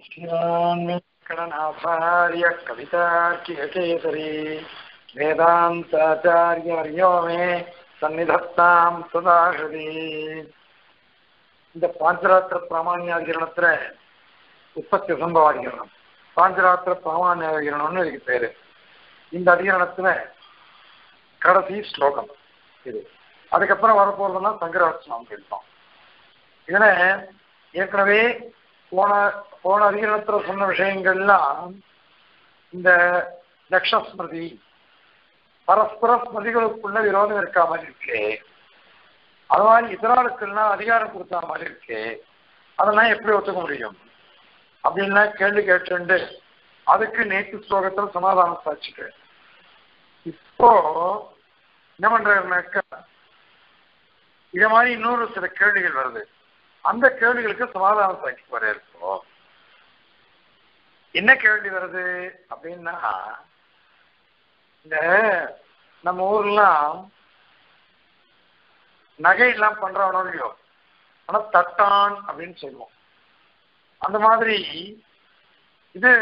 श्रीरान्वेङ्कटनाथार्य कवितार्किकेसरी वेदान्ताचार्यवर्यो मे सन्निधत्तां सदा हृदि இந்த பாஞ்சராத்திர பிராமான்யாதிகரணத்துல உற்பத்தி சம்பவாதிகரணம் பாஞ்சராத்திர பிராமான்யாதிகரணம்னு இதுக்கு பேரு. இந்த அதிகரணத்துல கடைசி ஸ்லோகம் இது. அதுக்கப்புறம் வரப்போறதுன்னா சங்கராட்சணம் கேட்போம். இதுல ஏற்கனவே போன அதிகரணத்துல சொன்ன விஷயங்கள்லாம் இந்த லக்ஷஸ்மிருதி பரஸ்பர ஸ்மிருதிகளுக்குள்ள விரோதம் இருக்கா மாதிரி இருக்கு. அது மாதிரி இதராளுக்கெல்லாம் அதிகாரம் கொடுத்தா மாதிரி இருக்கு. அதெல்லாம் எப்படி ஒத்துக்க முடியும் அப்படின்லாம் கேள்வி கேட்டு அதுக்கு நேற்று ஸ்லோகத்தில் சமாதானம் சாட்சிட்டு இப்போ என்ன பண்றாருனாக்கா இத மாதிரி இன்னொரு சில கேள்விகள் வருது. அந்த கேள்விகளுக்கு சமாதானம் சாட்சி வர இருக்கும். என்ன கேள்வி வருது அப்படின்னா, இந்த நம்ம ஊர்லாம் நகையெல்லாம் பண்றவனோ இல்லையோ, ஆனா தட்டான் அப்படின்னு சொல்லுவோம். அந்த மாதிரி இது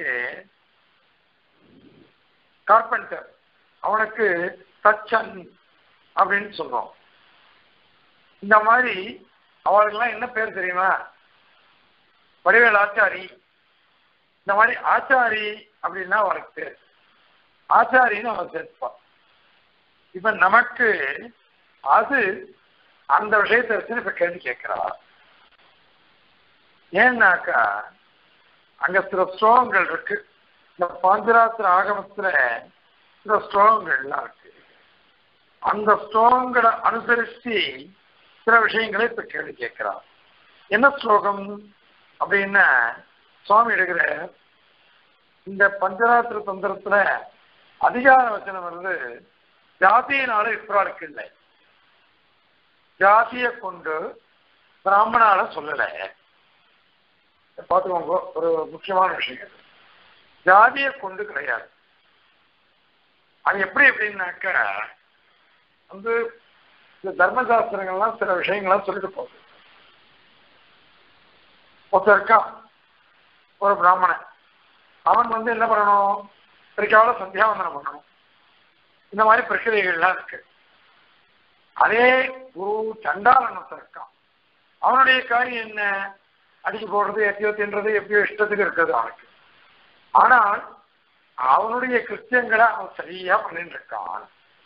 கார்பெண்டர் அவனுக்கு தச்சன் அப்படின்னு சொல்றோம். இந்த மாதிரி அவளுக்கெல்லாம் என்ன பேர் தெரியுமா? வடிவேல் ஆச்சாரி. இந்த மாதிரி ஆச்சாரி அப்படின்னா அவனுக்கு பேர் ஆச்சாரின்னு அவன் சேர்ப்பான். இப்ப நமக்கு அது அந்த விஷயத்தை வச்சு இப்ப கேள்வி கேட்கிறா. ஏன்னாக்கா அங்க சில ஸ்லோகங்கள் இருக்கு. இந்த பாஞ்சராத்திர ஆகமத்துல சில ஸ்லோகங்கள்லாம் இருக்கு. அந்த ஸ்லோகங்களை அனுசரிச்சு சில விஷயங்களை இப்ப கேள்வி கேட்கிறார். என்ன ஸ்லோகம் அப்படின்னா, சுவாமி எடுக்கிற இந்த பஞ்சராத்திர தந்திரத்துல அதிகார வச்சனம் வருது. ஜாதியினால இப்ராளுக்கு இல்லை, ஜாதியை கொண்டு பிராமணால சொல்லல. பார்த்துக்கோங்க, ஒரு முக்கியமான விஷயம். ஜாதியை கொண்டு கிடையாது. அது எப்படி எப்படின்னாக்க வந்து இந்த தர்மசாஸ்திரங்கள்லாம் சில விஷயங்கள்லாம் சொல்லிட்டு போகுது. ஒருத்தர் இருக்கான், ஒரு பிராமணன். அவன் வந்து என்ன பண்ணணும்? பிரிக்கால சந்தியாவந்தனம் பண்ணணும். இந்த மாதிரி பிரக்கிரியைகள்லாம் இருக்கு. அதே ஒரு சண்டாளன் இருக்கான். அவனுடைய காரியம் என்ன? அடிச்சு போடுறது, எப்பயோ தின்றது, எப்பயோ இஷ்டத்துக்கு இருக்கிறது அவனுக்கு. ஆனால் அவனுடைய கிருத்தியங்களை அவன் சரியா பண்ணிட்டு இருக்கான்.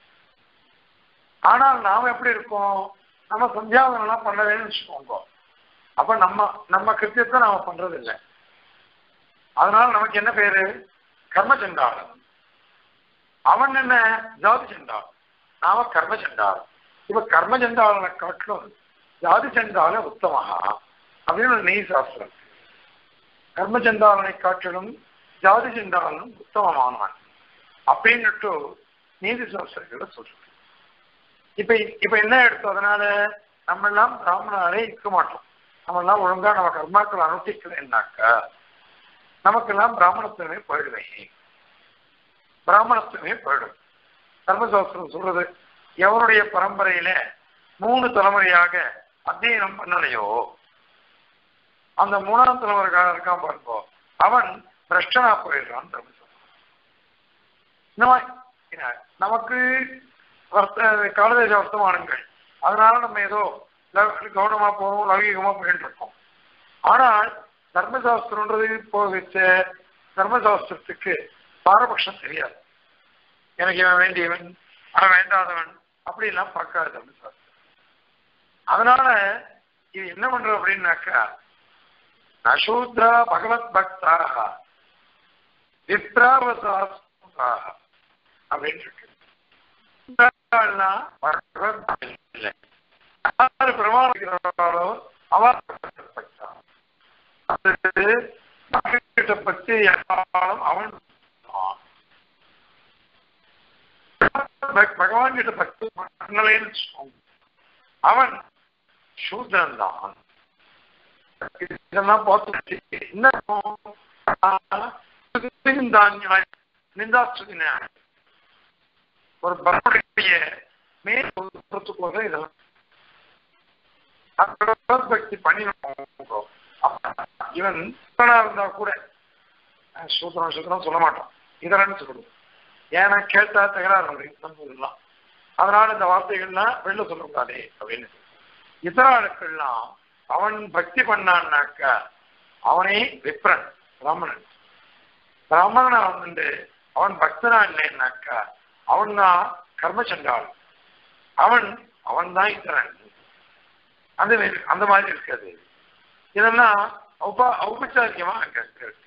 ஆனால் நாம எப்படி இருக்கோம்? நம்ம சந்தியாவதனம் பண்ணவேன்னு வச்சுக்கோங்க. அப்ப நம்ம கிருத்தியத்தை நாம பண்றது இல்லை. அதனால நமக்கு என்ன பேரு? கர்மச்சண்டாளன். அவன் என்ன? ஜாதி சண்டாளன். நாம கர்மச்சண்டாளன். இப்ப கர்மச்சண்டாளனை காட்டிலும் ஜாதி சண்டாளன் உத்தமஹா அப்படின்னு ஒரு நெய் சாஸ்திரம். கர்மச்சண்டாளனை காட்டிலும் ஜாதி சண்டாளனும் உத்தமமானவன் அப்படின்னுட்டு நீதி சாஸ்திரங்களை சொல்றது. இப்ப என்ன எடுத்தோம்? அதனால நம்ம எல்லாம் பிராமணாலே இருக்க மாட்டோம். நம்ம எல்லாம் ஒழுங்கா நம்ம கர்மாக்களை அனுஷ்டிக்கலைன்னாக்கா நமக்கெல்லாம் பிராமணத்துவமே போயிடுவேன். பிராமணத்துவமே போயிடும். தர்மசாஸ்திரம் சொல்றது, எவருடைய பரம்பரையில 3 தலைமுறையாக அத்தியனம் பண்ணலையோ அந்த 3ஆம் தலைமுறைக்காக இருக்கான் பாருங்க, அவன் பிரஷ்டனா போயிடுறான். நமக்கு காலதேச வர்த்தமானங்கள், அதனால நம்ம ஏதோ கவனமா போறோம், லௌகிகமா போயிட்டு இருக்கோம். ஆனால் தர்மசாஸ்திரம்ன்றது போகிச்ச தர்மசாஸ்திரத்துக்கு பாரபட்சம் தெரியாது. எனக்கு இவன் வேண்டியவன், அவன் வேண்டாதவன் அப்படிலாம் பார்க்காது தர்மசாஸ்திரம். அதனால இது என்ன பண்றோம் அப்படின்னாக்கா, நசூத்ரா பகவத் பக்தாக விப்ராவசாக அப்படின்னு இருக்கு. பிரமாணிக்கிறாரோ அவர் பற்றி அவன் பகவான் கிட்ட பக்தி அவன் சூத்ரன் தான். இதெல்லாம் பார்த்து நிந்தாஸ்துதி ஒரு பக்திய மேற்படுத்துக்கோங்க. இதெல்லாம் பக்தி பண்ணினோம் இவன் இருந்தா கூட சூத்திரம் சொல்ல மாட்டான், இதரன்னு சொல்லணும். ஏன்னா கேட்டா தகராறு சொல்லலாம். அதனால இந்த வார்த்தைகள்லாம் வெளில சொல்லக்கூடாதே அப்படின்னு. இதராளுக்கெல்லாம் அவன் பக்தி பண்ணான்னாக்க அவனே விப்ரன் பிராமணன். பிராமணனா வந்து அவன் பக்தனா இல்லைன்னாக்கா அவன் தான் கர்மச்சண்டாள், அவன் தான் இதரன். அந்த மாதிரி இருக்காது. இதெல்லாம் ஔபச்சாரிகமா அங்க இருக்கு.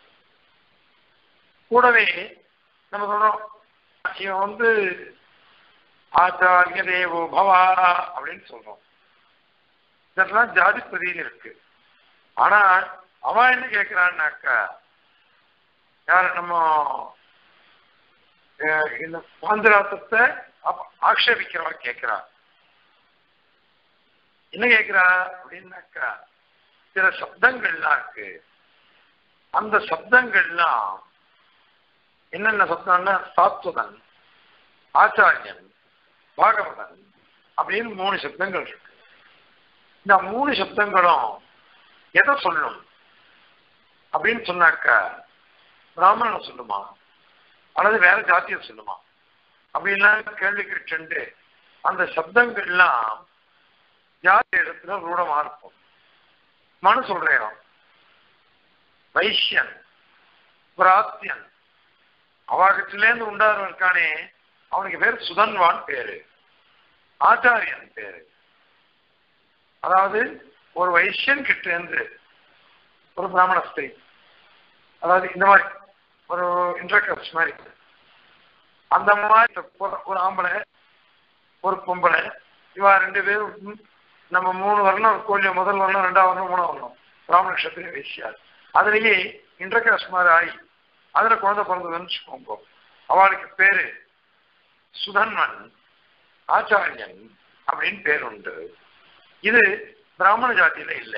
கூடவே நம்ம சொல்றோம், இவன் வந்து ஆச்சாரிய தேவோ பவா அப்படின்னு சொல்றோம். இதெல்லாம் ஜாதி பிரதியில் இருக்கு. ஆனா அவன் என்ன கேட்கிறான்னாக்கா, யார் நம்ம இந்த பாந்திராத்தத்தை ஆக்ஷேபிக்கிறவா கேட்கிறா. என்ன கேட்கிறா அப்படின்னாக்கா, சில சப்தங்கள்லாம் இருக்கு. அந்த சப்தங்கள்லாம் என்னென்ன சப்தம்னா சாத்வதன், ஆச்சாரியன், பாகவதன் அப்படின்னு 3 சப்தங்கள் இருக்கு. இந்த 3 சப்தங்களும் எதை சொல்லும் அப்படின்னு சொன்னாக்கா, பிராமணனை சொல்லுமா அல்லது வேற ஜாத்தியை சொல்லுமா அப்படின்லாம் கேள்வி கேட்டு அந்த சப்தங்கள்லாம் ஜாதி இடத்துல ரூடமா இருக்கும். மனு சொல்றேன், வைஷ்யன், பிராத்தியன், அவாகத்திலேருந்து உண்டாதவனுக்கானே அவனுக்கு பேர் சுதன்வான் பேரு, ஆச்சாரியன் பேரு. அதாவது ஒரு வைஷ்யன் கிட்ட இருந்து ஒரு பிராமண ஸ்திரீ, அதாவது இந்த மாதிரி ஒரு இன்டர்கஸ்ட் மாதிரி, அந்த மாதிரி ஒரு ஆம்பளை ஒரு பொம்பளை, இவா 2 பேரும் நம்ம 3 வரணும் கோயில், முதல் வரணும், 2ஆவது வரணும், 3ஆவது வரணும், பிராமண நட்சத்திர வைசியார். அதுலேயே இன்டர்கஸ்ட் மாதிரி ஆகி அதுல குழந்தை பிறந்ததுன்னு வச்சுக்கோங்க. அவளுக்கு பேரு சுதன்வன், ஆச்சாரியன் அப்படின்னு பேர் உண்டு. இது பிராமண ஜாதியில இல்லை.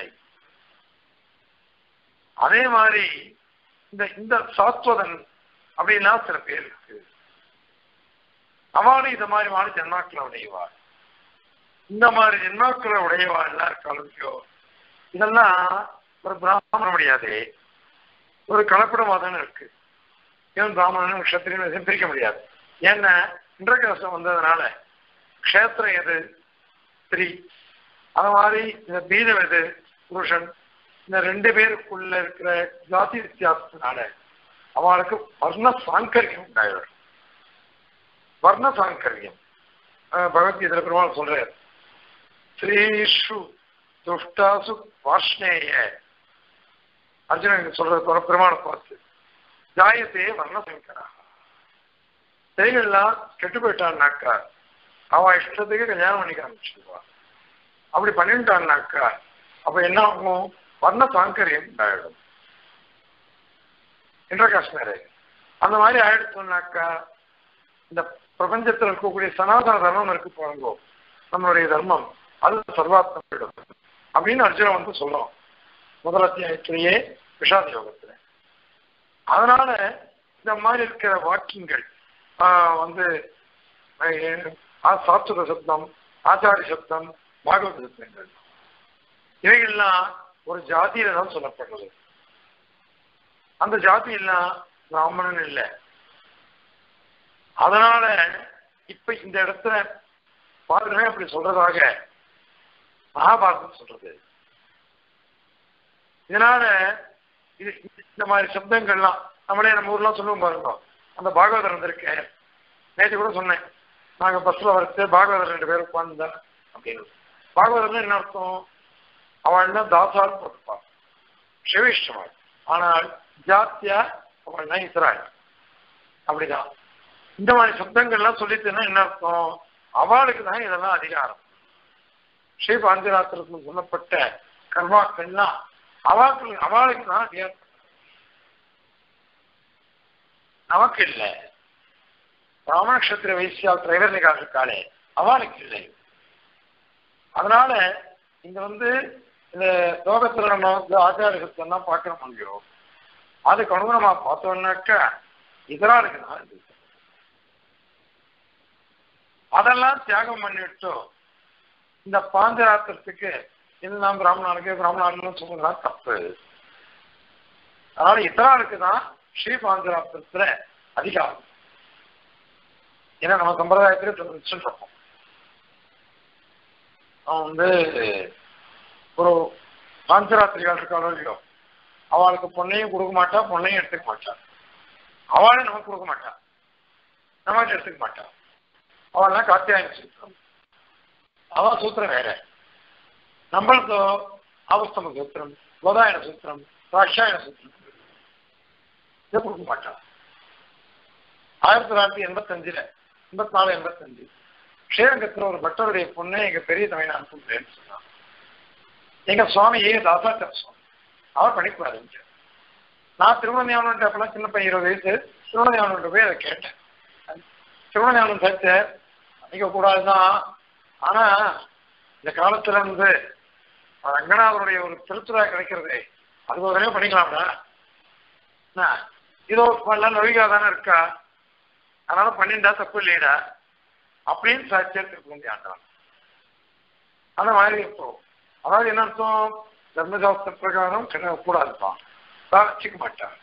அதே மாதிரி இந்த சாத்வதன் அப்படின்னா சில பேர் இருக்கு. அவளும் இந்த மாதிரி ஜென்மாக்களை உடையவாள். இந்த மாதிரி ஜென்மாக்களை உடையவாள் எல்லாம் இருக்காளுக்கோ, இதெல்லாம் ஒரு பிராமண முடியாது. ஒரு கலப்படமாதான் இருக்கு. இவன் பிராமணன் க்ஷத்திரியன் பிரிக்க முடியாது. ஏன்னா இந்திரகவசம் வந்ததுனால க்ஷேத்திரம் எது ஸ்திரீ, அது மாதிரி இந்த பீஜம் எது புருஷன், இந்த 2 பேருக்குள்ள இருக்கிற ஜாதி வித்தியாசத்தினால அவளுக்கு வர்ண சாங்கரியம் உண்டாயிடும். வர்ண சாங்கரியம் பகவத்கீதை பெருமாள் சொல்றார், ஸ்ரீஷு துஷ்டாசு வாஷ்ணேய, அர்ஜுனன் சொல்ற பெருமாளை பார்த்து, ஜாயத்தையே வர்ண சங்கரா, ஸ்திரீகள்லாம் கெட்டு போயிட்டான்னாக்கா அவன் இஷ்டத்துக்கு கல்யாணம் பண்ணி காமிச்சிடுவா. அப்படி பண்ணிட்டான்னாக்கா அப்ப என்ன ஆகும், வர்ண சாங்கரியம் உண்டாயிடும். இன்டர்காஸ்ட் அந்த மாதிரி ஆயிடுச்சோம்னாக்கா இந்த பிரபஞ்சத்தில் இருக்கக்கூடிய சனாதன தர்மம் இருக்கு போறங்கோ, நம்மளுடைய தர்மம் அது சர்வாத்மிடம் அப்படின்னு அர்ஜுனன் வந்து சொல்றோம் முதல் அத்தியாயத்திலேயே விஷாத யோகத்துல. அதனால இந்த மாதிரி இருக்கிற வாக்கியங்கள் வந்து சாத்வத சப்தம், ஆச்சாரிய சப்தம், பாகவத சப்தங்கள், இவைகள்லாம் ஒரு ஜாதியில தான் சொல்லப்படுறது. அந்த ஜாதியெல்லாம் பிராமணன் இல்லை. அதனால இப்ப இந்த இடத்துல பாருங்க அப்படி சொல்றதாக மகாபாரதம் சொல்றது. இதனால இது இந்த மாதிரி சப்தங்கள்லாம் நம்ம ஊர்லாம் சொல்லுவோம் பாருங்க. அந்த பாகவதர் வந்திருக்க நேற்று கூட சொன்னேன், நாங்க பஸ்ல வரச்சு பாகவதர் 2 பேர் உட்கார்ந்தா அப்படின்னு. பாகவதர்னு என்ன அர்த்தம், அவள் தான் தாசால் போட்டுப்பாள், சிவிஷ்டமாள். ஆனால் ஜாத்தியா அவள் தான் இஸ்ராயல். அப்படிதான் இந்த மாதிரி சப்தங்கள்லாம் சொல்லிட்டுன்னா என்ன அர்த்தம், அவளுக்கு தான் இதெல்லாம் அதிகாரம். ஸ்ரீ பாஞ்சராத்திரத்தில் சொல்லப்பட்ட கர்மாக்கள்லாம் அவளுக்கு தான் அதிகாரம், நமக்கு இல்லை. பிராமண நட்சத்திர வைசியால் திரைவர்ணிகாக இருக்காளே அவளுக்கு இல்லை. அதனால இங்க வந்து இந்த லோகத்துல நம்ம வந்து ஆச்சாரத்தெல்லாம் பார்க்கிற முடியும். அதுக்கு அனுகுணமா பார்த்தோம்னாக்கா இதராளுக்கு தான் இது. அதெல்லாம் தியாகம் பண்ணிவிட்டோம். இந்த பாஞ்சராத்திரத்துக்கு இதுதான் பிராமணாளுக்கு சொல்றதுதான் தப்பு. அதனால இத்தனாளுக்கு தான் ஸ்ரீபாஞ்சராத்திரத்துல அதிகாரம். ஏன்னா நம்ம சம்பிரதாயத்திலே சொல்லிருப்போம், அவன் ஒரு பாஞ்சராத்திரிகள் இருக்காளோ இல்லையோ, அவளுக்கு பொண்ணையும் கொடுக்க மாட்டா, பொண்ணையும் எடுத்துக்க மாட்டா, அவளே நமக்கு கொடுக்க மாட்டா, நமக்கு எடுத்துக்க மாட்டா. அவள்லாம் காத்தியாயன சூத்திரம், அவன் சூத்திரம் வேற. நம்மளுக்கு அவஸ்தம சூத்திரம், கோதாயன சூத்திரம், ராட்சாயன சூத்திரம் இதை கொடுக்க மாட்டான். 1985 84-85 ஸ்ரீரங்கத்தில் ஒரு பட்டருடைய பொண்ணை எங்க பெரிய தமிழ் அனுப்புறேன்னு சொன்னான். எங்க சுவாமி தாசாச்சார சுவாமி அவர் பண்ணிக்குவாரு. நான் திருவண்ணாமலை அப்பெல்லாம் சின்ன பையன் 20 வயசு, திருவண்ணாமலை போய் அதை கேட்டேன். திருவண்ணாமலை சேர்த்து பண்ணிக்க கூடாதுதான், ஆனா இந்த காலத்துல ரங்கநாதனுடைய ஒரு திருத்துறா கிடைக்கிறது, அது ஒரு பண்ணிக்கலாம்டா, இதோ எல்லாம் நொழிகா தானே இருக்கா, அதனால பண்ணிண்டா தப்பு இல்லைடா அப்படின்னு சேர்த்து ஆண்டான். அந்த மாதிரி இருக்கும். அதாவது என்ன அர்த்தம், தர்மசாஸ்திர பிரகாரம் கூடாதுப்பான், வச்சுக்க மாட்டான்.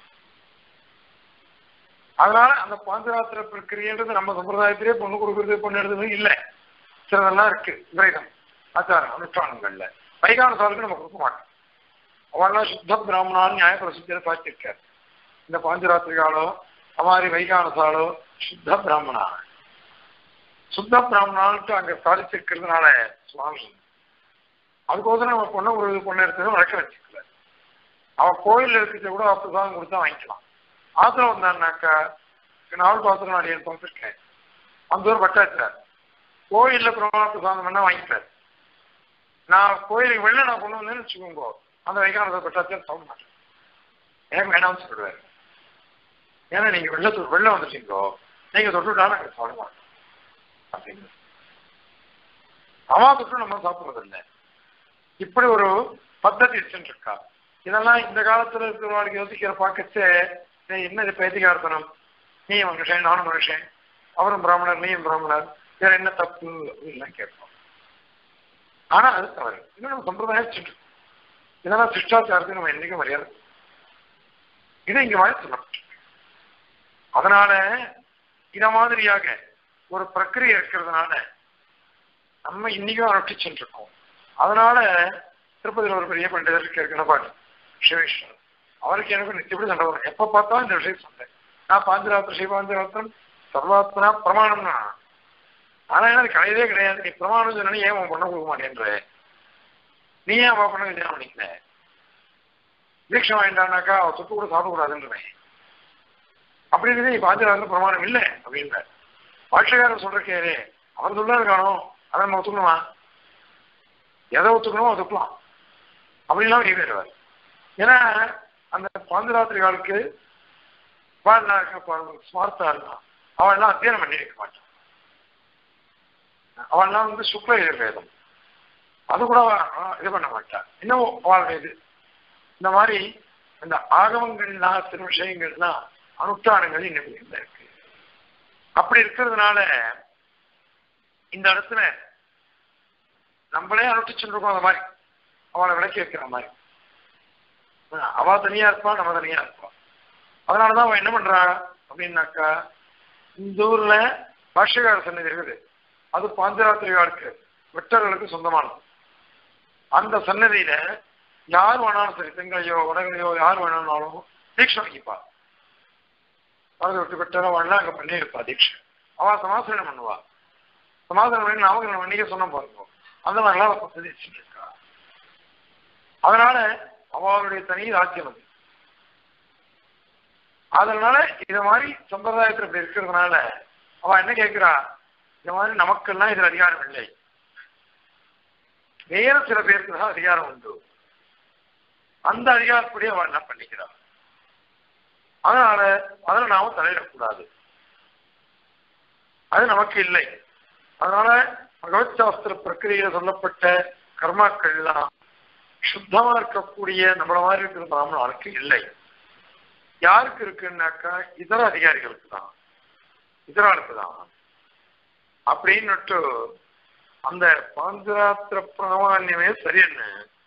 அதனால அந்த பாஞ்சராத்திர பிரக்கிரியன்றது நம்ம சம்பிரதாயத்திலே பொண்ணு கொடுக்கறது, பொண்ணு எடுத்தது இல்லை. சிலதெல்லாம் இருக்கு விரதம் ஆச்சாரம் அனுஷ்டானங்கள்ல. வைகானசாலுக்கு நம்ம கொடுக்க மாட்டோம். அவெல்லாம் சுத்த பிராமணான்னு நியாய பிரசித்தியில பார்த்திருக்காரு. இந்த பாஞ்சராத்திரிகாலோ அமாரி வைகானசாலோ சுத்த பிராமணா, சுத்த பிராமணான்ட்டு அங்க சாதிச்சிருக்கிறதுனால சுவாமி அதுக்கோசரம் நம்ம பொண்ணு எடுத்தது வழக்க வச்சுக்கல. அவன் கோயில் இருக்கிறத கூட பிரசாதம் கொடுத்தா வாங்கிக்கலாம். ஆத்திரம் வந்தான்னாக்கா, நாவல் பாத்திரம் நான் பார்த்துருக்கேன், அந்த ஒரு பட்டாச்சார் கோயில்ல பிரசாதம் பண்ணா வாங்கிட்டாரு. நான் கோயிலுக்கு வெளில நான் கொண்டு வந்தேன்னு வச்சுக்கோங்க, அந்த வைகானத பட்டாச்சார் சாப்பிட மாட்டேன், எனக்கு வேணாம்னு சொல்லுவாரு. ஏன்னா நீங்க வெள்ளம் வந்துட்டீங்களோ, நீங்க தொட்டுட்டா நாங்கள் சாப்பிட மாட்டோம் அப்படின்னு. அம்மா தொட்டு நம்ம சாப்பிடுறது இல்லை. இப்படி ஒரு பத்ததி இருக்கா. இதெல்லாம் இந்த காலத்துல இருக்கிறவங்களுக்கு யோசிக்கிற பார்க்கச்சே, என்ன இது பேதிகார்த்தனம், நீ மனுஷன் நானும் மனுஷன், அவரும் பிராமணர் நீயும் பிராமணர், வேற என்ன தப்பு அப்படின்லாம் கேட்போம். ஆனா அது தவறு. இன்னும் நம்ம சம்பிரதாயம் இதெல்லாம் சிஷ்டாச்சாரத்துக்கு நம்ம என்னைக்கும் மரியாதை, இதை இங்க மாதிரி சொல்லணும். அதனால இத மாதிரியாக ஒரு பிரக்கிரியை இருக்கிறதுனால நம்ம இன்னைக்கும் அனுஷ்டிச்சுட்டு இருக்கோம். அதனால திருப்பதியில் ஒரு பெரிய பண்டிதர் இருக்கப்பாடு சிவவிஷ்ணு, அவருக்கு எனக்கு நிச்சயப்படி சண்டை வரும். எப்ப பார்த்தாலும் இந்த விஷயம் சொன்னேன், நான் பாஞ்சராத்திரம் ஸ்ரீபாஞ்சராத்திரம் சர்வாத்மனா பிரமாணம்னா, ஆனா எனக்கு கிடையவே கிடையாது. நீ பிரமாணம் சொன்னா ஏன் உன் பண்ண கொடுக்க மாட்டேன்ற, நீ ஏன் அவ பண்ண கல்யாணம் பண்ணிக்கல, தீட்சை வாங்கிட்டானாக்கா அவ சொத்து கூட சாப்பிடக்கூடாதுன்றேன் அப்படின்னு நீ பாஞ்சராத்திரம் பிரமாணம் இல்லை அப்படின்ற பாட்சக்காரர் சொல்றக்கே அவர் சொல்லாது காணும். அதை நம்ம ஒத்துக்கணுமா, எதை ஒத்துக்கணுமோ ஒத்துக்கலாம் அப்படின்லாம் நீ வேறுவார். ஏன்னா அந்த பாஞ்சராத்திரிகளுக்கு ஸ்மார்த்தா இருந்தான், அவெல்லாம் அத்தியானம் பண்ணி வைக்க மாட்டான். அவெல்லாம் சுக்ல வேதம் அது கூட இது பண்ண மாட்டான். இன்னும் அவளுடைய இது இந்த மாதிரி இந்த ஆகமங்கள்லாம் சில விஷயங்கள்லாம் அனுஷ்டானங்கள் இன்னும் இருக்கு. அப்படி இருக்கிறதுனால இந்த இடத்துல நம்மளே அனுஷ்டிச்சுருக்கோம். அந்த மாதிரி அவளை விளக்கி வைக்கிற மாதிரி அவ தனியா இருப்பா, நம்ம தனியா இருப்பா. அதனாலதான் அவன் என்ன பண்றா அப்படின்னாக்கா, இந்த ஊர்ல பாஷ்யகார சன்னதி இருக்குது, அது பாஞ்சராத்திரிகாருக்கு வெட்டர்களுக்கு சொந்தமானது. அந்த சன்னதியில யார் வேணாலும் சரி, தெங்கலையோ வடகலையோ யார் வேணாலும் தீட்சை வைப்பா. வரது விட்டு வெட்டரோ வாழலாம் அங்க பண்ணியிருப்பா தீட்சை. அவ சமாசனம் பண்ணுவா. சமாதானம் பண்ணி நமக்கு நம்ம இன்னைக்கு சொன்ன பாருங்க, அந்த மாதிரிலாம் பദ്ധதி இருக்கா. அதனால அவளுடைய தனி ராஜ்யம் அது. அதனால இத மாதிரி சம்பிரதாயத்தில் இப்படி இருக்கிறதுனால அவ என்ன கேட்கிறா, இந்த மாதிரி நமக்கெல்லாம் இதுல அதிகாரம் இல்லை, வேற சில பேருக்கு தான் அதிகாரம் உண்டு, அந்த அதிகாரப்படி அவள் என்ன பண்ணிக்கிறாள். அதனால அதில் நாம தலையிடக்கூடாது, அது நமக்கு இல்லை. அதனால பகவத் சாஸ்திர பிரக்கிரியில சொல்லப்பட்ட கர்மாக்கள் எல்லாம் சுத்தமா இருக்கக்கூடிய நம்மள மாதிரி இருக்கிற பிராமணர்களுக்கு இல்லை. யாருக்கு இருக்குன்னாக்கா இதர அதிகாரிகளுக்கு தான், இதராளுக்கு தான் அப்படின்னு அந்த பாஞ்சராத்திர பிராமான்யமே சரி என்ன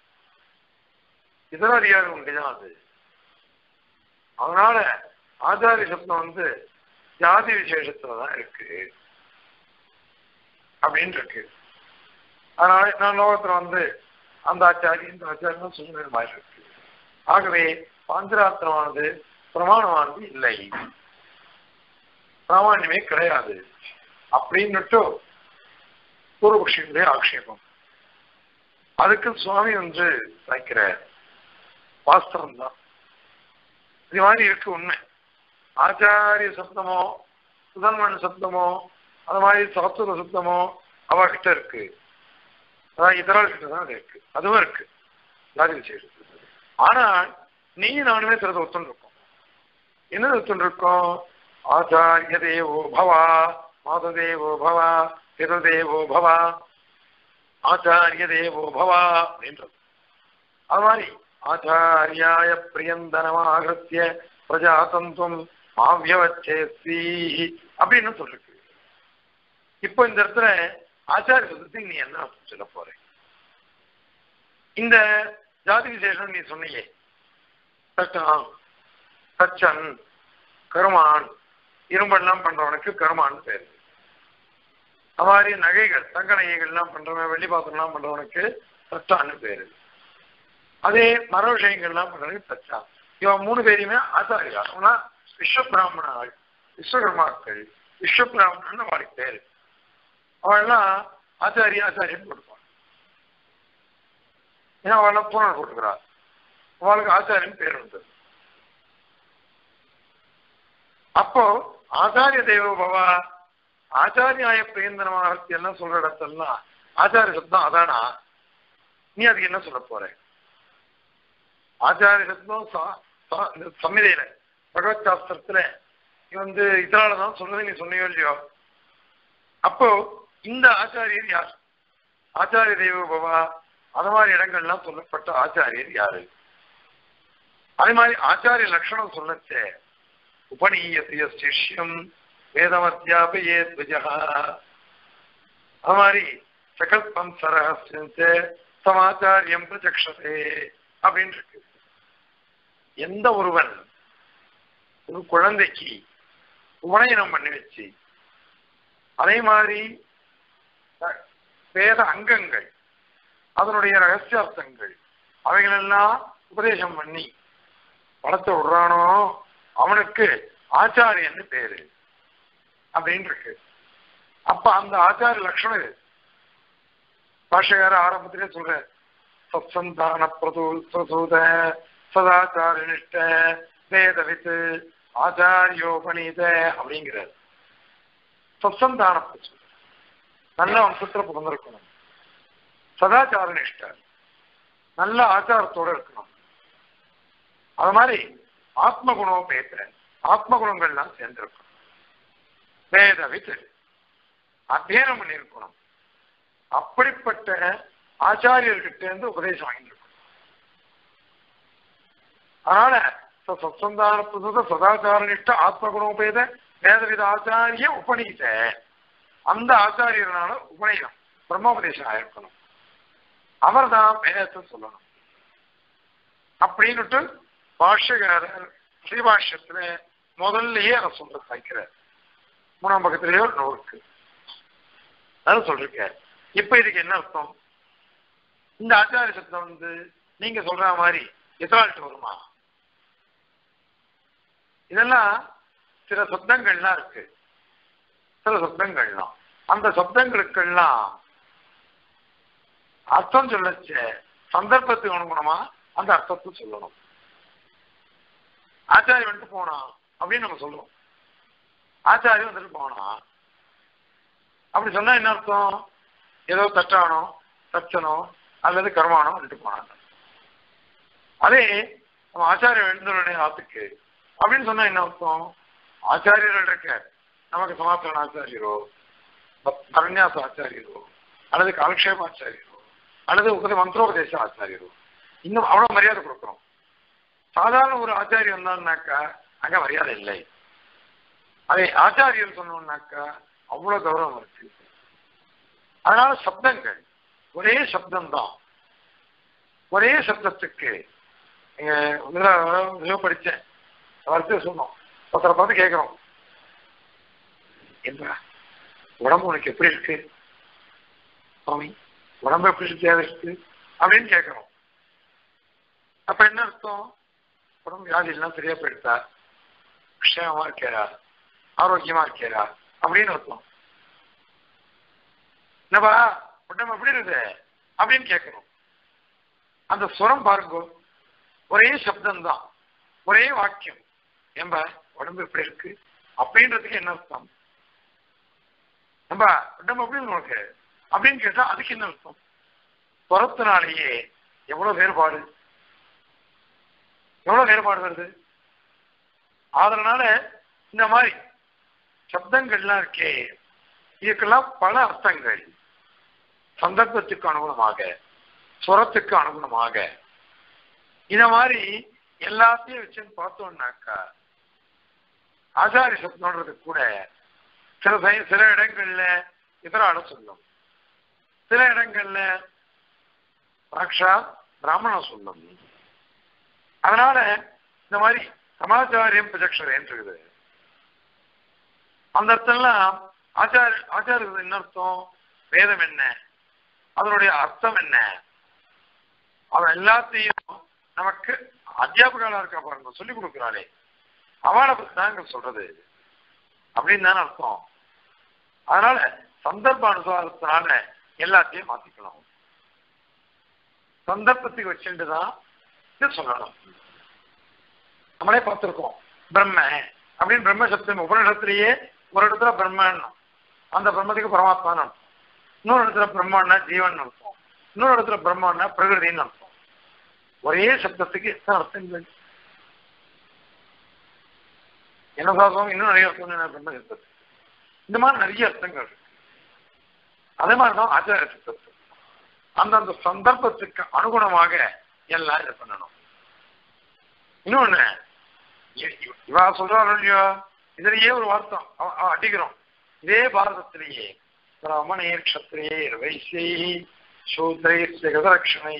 இதர அதிகாரம் உண்டுதான் அது. அதனால ஆச்சாரிய சப்தம் ஜாதி விசேஷத்துலதான் இருக்கு அப்படின்னு இருக்கு. அதனால நான் லோகத்துல அந்த ஆச்சாரி இந்த ஆச்சாரம் சொல்லுற மாதிரி இருக்கு. ஆகவே பாஞ்சராத்திரமானது பிரமாணமானது இல்லை, பிராமான்யமே கிடையாது அப்படின்னுட்டு பூர்வபக்ஷியுடைய ஆக்ஷேபம். அதுக்கு சுவாமி வைக்கிற வாஸ்தவம் தான் இது மாதிரி இருக்கு. உண்மை ஆச்சாரிய சப்தமோ சுதன்மன் சப்தமோ அது மாதிரி சாஸ்திர சப்தமோ அவகிட்ட இருக்கு, அதான் இதராள்கிட்ட தான் அது இருக்கு, அதுவும் இருக்கு ஜாதி விசேஷம். ஆனால் நீ நானுமே சிலது ஒத்துருக்கோம். என்ன ஒத்துருக்கோம்? ஆச்சாரிய தேவோ பவா மாததேவோ பவா பிததேவோ பவா ஆச்சாரிய தேவோ பவா அப்படின்றது. அது மாதிரி ஆச்சாரியாய பிரியந்தனமாகிருத்திய பிரஜாதந்துவம் மாவியவச்சேசி அப்படின்னு சொல்லிருக்கு. இப்போ இந்த இடத்துல ஆச்சாரிய சப்தத்துக்கு நீ என்ன சொல்ல போற? இந்த ஜாதி விசேஷம் நீ சொன்னியே, தச்சன் கருமான் இரும்பெல்லாம் பண்றவனுக்கு கருமான்னு பேரு. அது மாதிரி நகைகள் தங்க நகைகள்லாம் பண்றவன் வெள்ளி பாத்திரம்லாம் பண்றவனுக்கு தச்சான்னு பேரு. அதே மர விஷயங்கள்லாம் பண்றவனுக்கு தச்சா. இவன் 3 பேரையுமே ஆச்சாரியா. ஆனா விஸ்வபிராமணாள் விஸ்வகர்மாக்கள் விஸ்வபிராமணன் அவளுக்கு பேரு. அவள்லாம் ஆச்சாரியன் கொடுப்பாள். ஏன்னா அவள்லாம் பூனல் போட்டுக்கிறாள், அவளுக்கு ஆச்சாரியன் பேர் உண்டு. அப்போ ஆச்சாரிய தேவோ பவா ஆச்சாரியாய பிரியந்தனமாக எல்லாம் சொல்ற இடத்தெல்லாம் ஆச்சாரிய சப்தம் அதானா? நீ அதுக்கு என்ன சொல்ல போற? ஆச்சாரிய சப்தம் சம்மிதையில பகவத் சாஸ்திரத்துல இதனாலதான் சொல்றது நீ சொன்னியோ இல்லையோ? அப்போ இந்த ஆச்சாரியர் யார்? ஆச்சாரிய தேவோ பவா அது மாதிரி இடங்கள்லாம் சொல்லப்பட்ட ஆச்சாரியர் யாரு? அதே மாதிரி ஆச்சாரிய லட்சணம் சொல்லச்சே உபநீயசிய சிஷ்யம் வேதமத்தியாபயே துவஜா. அது மாதிரி சகல்பம் சரஹஸ்யந்தே சமாச்சாரியம் பிரச்சக்ஷதே அப்படின்னு இருக்கு. எந்த ஒருவன் ஒரு குழந்தைக்கு உபநயனம் பண்ணி வச்சு அதே மாதிரி வேத அங்கங்கள் அதனுடைய ரகசியார்த்தங்கள் அவைகளெல்லாம் உபதேசம் பண்ணி வளர்த்து விடுறானோ அவனுக்கு ஆச்சாரியன்னு பேரு அப்படின்னு இருக்கு. அப்ப அந்த ஆச்சாரிய லட்சணம் இது. பாஷகார ஆரம்பத்திலே சொல்ற சத்சந்தான பிரசூத சதாச்சாரனிஷ்ட வேதவித்து ஆச்சாரியோபநீத அப்படிங்கிறார். சத்சந்தான பிரசூத நல்ல வம்சத்துல பிறந்திருக்கணும், சதாச்சார நிஷ்டர் நல்ல ஆச்சாரத்தோட இருக்கணும். அது மாதிரி ஆத்மகுணம் பேச ஆத்மகுணங்கள்லாம் சேர்ந்திருக்கணும். வேதவித்து அத்தியனம் பண்ணி இருக்கணும். அப்படிப்பட்ட ஆச்சாரியர்கிட்ட இருந்து உபதேசம் வாங்கியிருக்கணும். அதனால சத்சந்தான பிரசூத சதாச்சார நிஷ்ட ஆத்மகுணோபேத வேதவித ஆச்சாரிய உபநீத அந்த ஆச்சாரியனால உபநயனம் பிரம்மோபதேசம் ஆயிருக்கணும். அவர் தான் வேதத்தை சொல்லணும் அப்படின்னுட்டு பாஷ்யகாரர் ஸ்ரீபாஷ்யத்துல முதல்லயே அதை சொல்ற சாய்க்கிறார். 3ஆம் பக்கத்திலேயே ஒரு நூறுக்கு அதை சொல்லிருக்கார். இப்ப இதுக்கு என்ன அர்த்தம்? இந்த ஆச்சாரிய சப்தம் நீங்க சொல்ற மாதிரி எதால்ட்டு வருமா? இதெல்லாம் சில சப்தங்கள்லாம் இருக்கு. சில சப்தங்கள்லாம் அந்த சப்தங்களுக்கெல்லாம் அர்த்தம் சொல்லச்ச சந்தர்ப்பத்துக்கு அனுகுணமா அந்த அர்த்தத்தை சொல்லணும். ஆச்சாரி வந்துட்டு போனா அப்படின்னு நம்ம சொல்றோம். ஆச்சாரி வந்துட்டு போனா அப்படி சொன்னா என்ன அர்த்தம்? ஏதோ தட்டானோ தச்சனோ அல்லது கர்மானோ வந்துட்டு போனாங்க. அதே நம்ம ஆச்சாரியர் எழுந்துடைய ஆத்துக்கு அப்படின்னு சொன்னா என்ன அர்த்தம்? ஆச்சாரியர்கள் இருக்க நமக்கு சமாதான ஆச்சாரியரோ பரநியாச ஆச்சாரியரோ அல்லது காலக்ஷேப ஆச்சாரியரோ அல்லது மந்திரோபதேச ஆச்சாரியரோ இன்னும் அவ்வளவு மரியாதை கொடுக்குறோம். சாதாரண ஒரு ஆச்சாரியர் வந்தான்னாக்கா அங்க மரியாதை இல்லை. அதே ஆச்சாரியர் சொன்னோம்னாக்கா அவ்வளவு கௌரவம் இருக்கு. அதனால சப்தங்கள் ஒரே சப்தம்தான். ஒரே சப்தத்துக்கு படிச்சேன் வார்த்தை சொன்னோம். ஒருத்தரை பார்த்து கேட்கிறோம், என்ன உடம்பு உனக்கு எப்படி இருக்கு சுவாமி, உடம்பு எப்படி தேவை இருக்கு அப்படின்னு கேட்கிறோம். அப்ப என்ன அர்த்தம்? உடம்பு வியாதி எல்லாம் சரியா போயிடுதா, க்ஷேமமா இருக்கிறா, ஆரோக்கியமா இருக்கிறா அப்படின்னு அர்த்தம். என்னப்பா உடம்பு எப்படி இருக்குது அப்படின்னு கேட்கிறோம். அந்த சுரம் பாருங்க, ஒரே சப்தம் தான், ஒரே வாக்கியம். ஏன்பா உடம்பு எப்படி இருக்கு அப்படின்றதுக்கு என்ன அர்த்தம்? ஏன்பா உடம்பு எப்படி உனக்கு அப்படின்னு கேட்டா அதுக்கு என்ன அர்த்தம்? புறத்தினாலேயே எவ்வளவு வேறுபாடு, எவ்வளவு வேறுபாடு வருது. அதனால இந்த மாதிரி சப்தங்கள்லாம் இருக்கே, இதுக்கெல்லாம் பல அர்த்தங்கள் சந்தர்ப்பத்துக்கு அனுகுணமாக, சுரத்துக்கு அனுகுணமாக, இத மாதிரி எல்லாத்தையும் வச்சு பார்த்தோம்னாக்கா ஆச்சாரிய சப்தம்ன்றது கூட சில இடங்கள்ல இதரால சொல்லும், சில இடங்கள்ல சாட்சா பிராமணம் சொல்லும். அதனால இந்த மாதிரி சமாச்சாரியம் பிரஜக்ஷரேன் இருக்குது. அந்த அர்த்தம்லாம் ஆச்சாரியர்கள் என்ன அர்த்தம், வேதம் என்ன, அதனுடைய அர்த்தம் என்ன, அவன் எல்லாத்தையும் நமக்கு அத்தியாபகாலா இருக்கா பாருங்க சொல்லிக் கொடுக்கிறாளே, அவளை பத்தி தான் சொல்றது அப்படின்னு தானே அர்த்தம். அதனால சந்தர்ப்ப அனுசாரத்தினால எல்லாத்தையும் மாத்திக்கணும், சந்தர்ப்பத்துக்கு வச்சுட்டுதான் இது சொல்லணும். நம்மளே பார்த்திருக்கோம், பிரம்ம அப்படின்னு பிரம்ம சப்தம் உபநிடத்திலேயே ஒரு இடத்துல பிரம்மன், அந்த பிரம்மத்துக்கு பரமாத்மான்னு அர்த்தம். இன்னொரு இடத்துல பிரம்மன்னா ஜீவன் அர்த்தம், இன்னொரு இடத்துல பிரம்மன்னா பிரகிருதின்னு அர்த்தம். ஒரே சப்தத்துக்கு எத்தனை அர்த்தங்கள்! என்ன சாதம் இன்னும் நிறைய அர்த்தம் பிரம்ம சப்தத்துக்கு. இந்த மாதிரி நிறைய அர்த்தங்கள் இருக்கு. அதே மாதிரிதான் ஆச்சார சப்தத்துக்கு அந்தந்த சந்தர்ப்பத்துக்கு அனுகுணமாக எல்லாம் இது பண்ணணும். இன்னொன்னு இவா சொல்றாள் இல்லையோ, இதுலயே ஒரு வார்த்தம் அடிக்கிறோம். இதே பாரதத்திலேயே பிராமணே க்ஷத்ரியே வைசியை சூத்ரை கதரக்ஷணை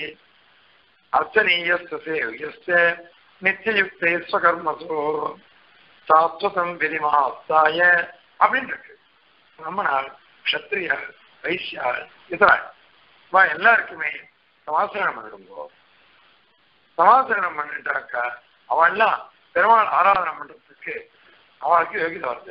அர்ச்சனீயஸ்ய நித்தியுக்தே ஸ்வகர்மசோ சாஸ்வதம் விதிமாஸ்தாய அப்படின்னு இருக்கு. பிராமணால் க்ஷத்ரியால் வைசியால் இதரால் வா எல்லாருக்குமே சமாசரணம் பண்ணிடுங்கோ. சமாசரணம் பண்ணிட்டாக்கா அவெல்லாம் பெருமாள் ஆராதனை பண்றதுக்கு அவளுக்கு யோகிதை வருது.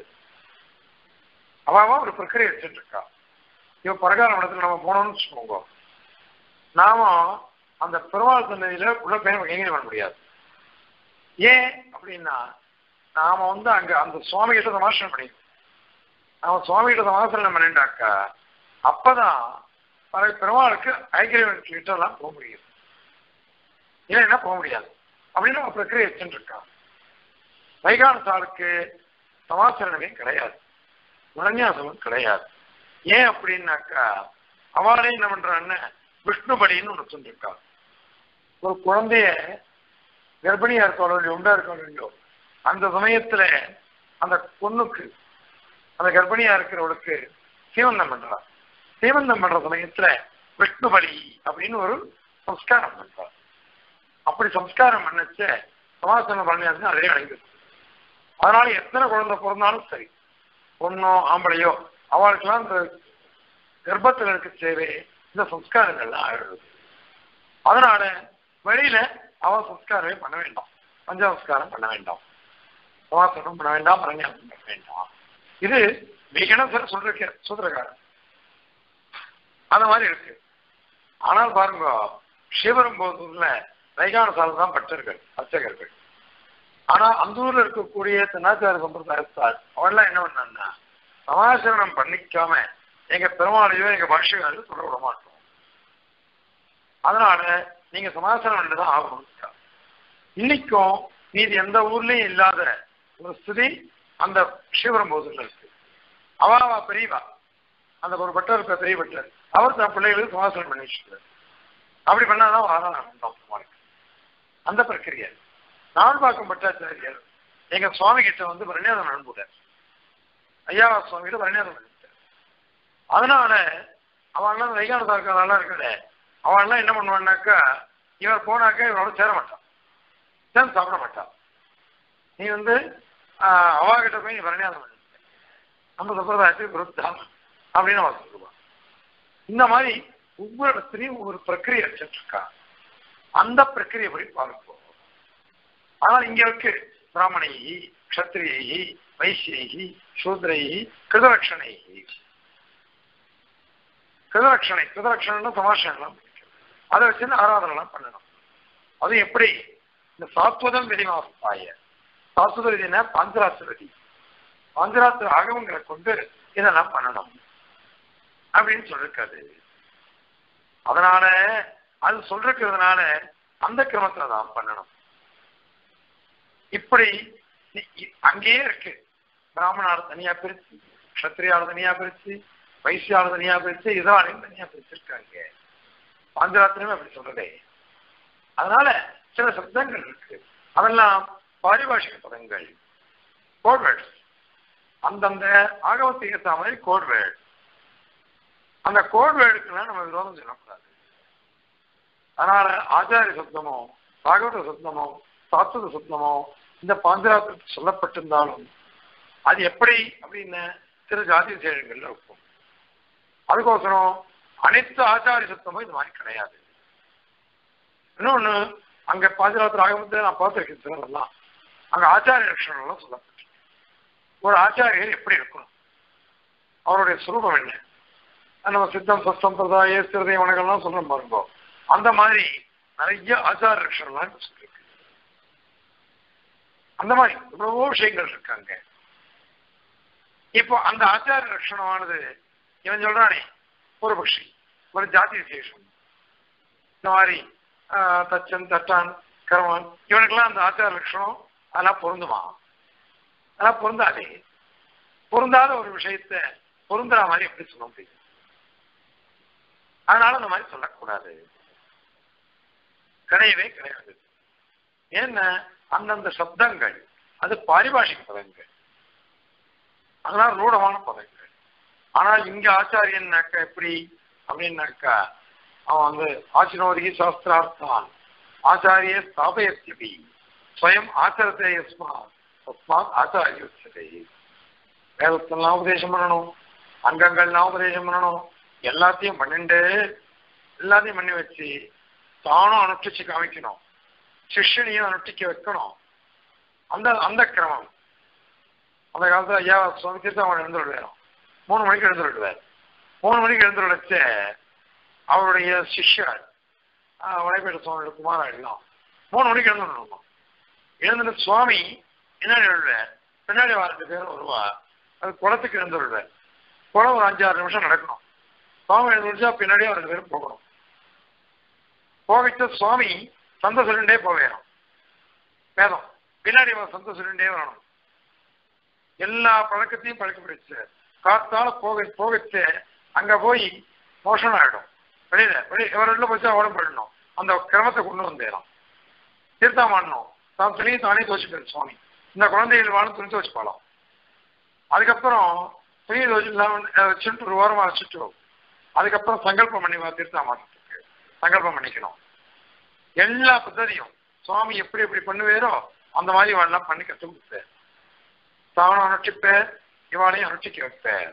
அவ ஒரு பிரக்கிரியை வச்சுட்டு இருக்கா. இவ பிரகாரம் இடத்துல நம்ம போனோம்னு வச்சுக்கோங்க, நாம அந்த பெருமாள் சன்னதியில உள்ள பேர் கைங்கரியம் பண்ண முடியாது. ஏன் அப்படின்னா நாம அங்க அந்த சுவாமி கிட்ட சமாசனம் பண்ணிக்கணும். நாம சுவாமி கிட்ட சமாசனம் பண்ணிட்டாக்கா அப்பதான் பெருமாளுக்கு ஐக்கியம் கிட்ட எல்லாம் போக முடியும், இல்லைன்னா போக முடியாது அப்படின்னு நம்ம பிரக்கிரியை வச்சுட்டு இருக்கா. வைகானசாலுக்கு சமாசரணமே கிடையாது, மனநியாசமும் கிடையாது. ஏன் அப்படின்னாக்கா அவளே என்ன பண்றான்னு விஷ்ணுபடின்னு ஒண்ணு சொல்லிருக்கா. ஒரு குழந்தைய கர்ப்பிணியா இருக்காளோ இல்லையோ, உண்டா இருக்காளோ இல்லையோ, அந்த சமயத்துல அந்த பொண்ணுக்கு, அந்த கர்ப்பிணியா இருக்கிறவளுக்கு சீமந்தம் பண்றா. சீமந்தம் பண்ற சமயத்துல விஷ்ணுபடி அப்படின்னு ஒரு சம்ஸ்காரம் பண்றா. அப்படி சம்ஸ்காரம் பண்ணச்ச சமாசனம் பண்ணியாச்சுன்னா அதே அடங்கிடும். அதனால எத்தனை குழந்தை பிறந்தாலும் சரி, பொண்ணோ ஆம்பளையோ, அவளுக்கெல்லாம் இந்த கர்ப்பத்தில் இருக்க சேவை இந்த சம்ஸ்காரங்கள்லாம் ஆயிடுது. அதனால வெளியில அவன் சம்ஸ்காரமே பண்ண வேண்டாம், பஞ்சசம்ஸ்காரம் பண்ண வேண்டாம், சமாசனம் பண்ண வேண்டாம், பரநியாசம் பண்ண வேண்டாம். இது விகணசர் சூத்திரக்காரன் அந்த மாதிரி இருக்கு. ஆனால் பாருங்க, ஸ்ரீபெரும்புதூர்ல வைகானசால தான் பட்டர்கள் அர்ச்சகர்கள். ஆனா அந்த ஊர்ல இருக்கக்கூடிய தென்னாச்சார சம்பிரதாயத்தால் அவெல்லாம் என்ன பண்ணா, சமாசரணம் பண்ணிக்காம எங்க பெருமாளையோ எங்க பாஷ்யக்காரையோ சொல்ல விட மாட்டோம், அதனால நீங்க சமாசனம் பண்ணிதான் ஆகணும். இன்னைக்கும் மீது எந்த ஊர்லயும் இல்லாத ஒரு ஸ்திதி அந்த ஸ்ரீபெரும்புதூர்ல இருக்கு. அவா பெரியவா, அந்த ஒரு பட்டர் இருக்க பெரிய பட்டர், அவர் தன் பிள்ளைகளுக்கு சமாசனம் பண்ணி வச்சுருக்காரு. அப்படி பண்ணாதான் வாரம் அந்த பிரக்கிரியை. நாள்பாக்கம் பட்டாச்சாரியர் எங்க சுவாமி கிட்ட பரநியாதம் அனுப்பிட்டார். ஐயா சுவாமி கிட்ட பரநியாதம் அனுப்பிட்டார். அதனால அவன்லாம் வைகானதா இருக்கிறதெல்லாம் இருக்குது. அவன்லாம் என்ன பண்ணுவான்னாக்கா, இவர் போனாக்கா இவரோட சேர மாட்டான், சேர்ந்து சாப்பிட மாட்டான். நீ வந்து அவாகிட்ட போய் நீ பரணியாதம் பண்ண நம்ம சம்பிரதாயத்துக்கு விருத்தம் அப்படின்னு அவன் சொல்லுவான். இந்த மாதிரி ஒவ்வொரு இடத்துலையும் ஒவ்வொரு பிரக்கிரியை வச்சுருக்கா. அந்த பிரக்கிரியை படி பார்ப்போம். ஆனால் இங்க இருக்கு பிராமணை, க்ஷத்ரியை, வைசியை, சூத்ரை, கிருதலட்சணை. கிருதலட்சணம்னா சமாஷம்லாம் அதை வச்சு ஆராதனைலாம் பண்ணணும். அது எப்படி? இந்த சாத்வதம் விதிமாசாய, சாத்வத விதினா பாஞ்சராத்திர விதி, பாஞ்சராத்திர ஆகவங்களை கொண்டு இதெல்லாம் பண்ணணும் அப்படின்னு சொல்லிருக்காது. அதனால அது சொல்றதுனால அந்த கிரமத்துல தான் பண்ணணும். இப்படி அங்கேயே இருக்கு. பிராமணால தனியா பிரிச்சு, க்ஷத்ரியால தனியா பிரிச்சு, வைசியால தனியா பிரிச்சு, இதாலையும் தனியா பிரிச்சிருக்காங்க. பாஞ்சராத்திரமே அப்படி சொல்றதே. அதனால சில சப்தங்கள் இருக்கு, அதெல்லாம் பாரிபாஷிக பதங்கள், கோட்வேர்ட்ஸ். அந்தந்த ஆகவத்துக்கு ஏற்ற மாதிரி கோட்வேர்ட். அந்த கோட்வேர்டுக்கெல்லாம் நம்ம விரோதம் சொல்லக்கூடாது. அதனால ஆச்சாரிய சப்தமோ பாகவத சப்தமோ சாத்வத சப்தமோ இந்த பாஞ்சராத்திரத்துக்கு சொல்லப்பட்டிருந்தாலும் அது எப்படி அப்படின்னு சில ஜாதி விசேஷங்கள்ல இருக்கும். அதுக்கோசரம் அனைத்து ஆச்சாரிய சப்தமும் இது மாதிரி கிடையாது. இன்னொன்னு, அங்க பாஞ்சராத்திர ஆகமத்தை நான் பார்த்துருக்கேன் சிலரெல்லாம், அங்க ஆச்சாரிய லட்சணம்லாம் சொல்லப்பட்டு ஒரு ஆச்சாரியர் எப்படி இருக்கணும், அவருடைய சுரூபம் என்ன, நம்ம சித்தம் சம்பிரதாய சிறுதை வணக்கம்லாம் சொல்றோம் பாருங்க. அந்த மாதிரி நிறைய ஆச்சார லட்சணம்லாம் சொல்லிருக்கு. அந்த மாதிரி எவ்வளவோ விஷயங்கள் இருக்காங்க. இப்போ அந்த ஆச்சார லட்சணமானது இவன் சொல்றானே பூர்வபக்ஷி, ஒரு ஜாதி விசேஷம், இந்த மாதிரி தச்சன் தட்டான் கரவான் இவனுக்கெல்லாம் அந்த ஆச்சார லட்சணம் அதெல்லாம் பொருந்துமா? அதெல்லாம் பொருந்தாதே. பொருந்தாத ஒரு விஷயத்த பொருந்துற மாதிரி எப்படி சொல்ல முடியும்? அதனால அந்த மாதிரி சொல்லக்கூடாது, கிடையவே கிடையாது. ஏன்னா அந்தந்த சப்தங்கள் அது பாரிபாஷிக பதங்கள், அதனால ரூடமான பதங்கள். ஆனால் இங்க ஆச்சாரியன்னாக்கா எப்படி அப்படின்னாக்கா, அவன் வந்து ஆச்சினோதி சாஸ்திரார்த்தான் ஆச்சாரிய ஸ்தாபயத்தி ஸ்வயம் ஆச்சரத்தை தஸ்மாத் ஆச்சாரியுச்சதை. வேதத்தெல்லாம் உபதேசம் பண்ணணும், அங்கங்கள்லாம் உபதேசம் பண்ணணும், எல்லாத்தையும் பண்ணிட்டு எல்லாத்தையும் பண்ணி வச்சு தானும் அனுஷ்டிச்சு காமிக்கணும், சிஷ்யனையும் அனுஷ்டிக்க வைக்கணும். அந்த அந்த கிரமம் அந்த காலத்துல ஐயா சுவாமி தீர்த்தாமன் எழுந்து விடுவார், 3 மணிக்கு எழுந்து விடுவார். 3 மணிக்கு எழுந்து விடச்ச அவருடைய சிஷ்யர் வளைப்பேட்ட சுவாமி குமாராயெல்லாம் 3 மணிக்கு எழுந்து விடணும். எழுந்துட்டு சுவாமி என்ன எழுதுவார், பின்னாடி வாரத்து பேர் வருவா, அது குளத்துக்கு எழுந்து விடுவார். குளம் ஒரு 5-6 நிமிஷம் நடக்கணும். சுவாமி எழுந்து விடுச்சா பின்னாடியே அவருக்கு பேரும் போகணும். போகிட்ட சுவாமி சந்த சொல்லிண்டே போவேணும், வேதம் பின்னாடி சந்த சொல்லிண்டே வரணும். எல்லா பழக்கத்தையும் பழக்கப்படுச்சு. காத்தால போகச்சு அங்க போய் மோஷனம் ஆயிடும், வெளியில போச்சு அவடம் போயிடணும். அந்த கிரமத்தை கொண்டு வந்துடலாம். தீர்த்தம் பண்ணணும், தான் துணியை தானே துவச்சுப்பாரு சுவாமி. இந்த குழந்தைகள் வாழும் துணி துவச்சு போகலாம். அதுக்கப்புறம் துணியை துவச்சு வச்சுட்டு ஒரு வாரமா வச்சுட்டு அதுக்கப்புறம் சங்கல்பம் பண்ணி தீர்த்தம் மாற்றத்துக்கு சங்கல்பம் பண்ணிக்கணும். எல்லா பദ്ധதியும் சுவாமி எப்படி எப்படி பண்ணுவேரோ அந்த மாதிரி இவெல்லாம் பண்ணி கற்றுக் கொடுப்பார். தானும் அனுஷ்டிப்பார், இவாளையும் அனுஷ்டிக்க வைப்பார்.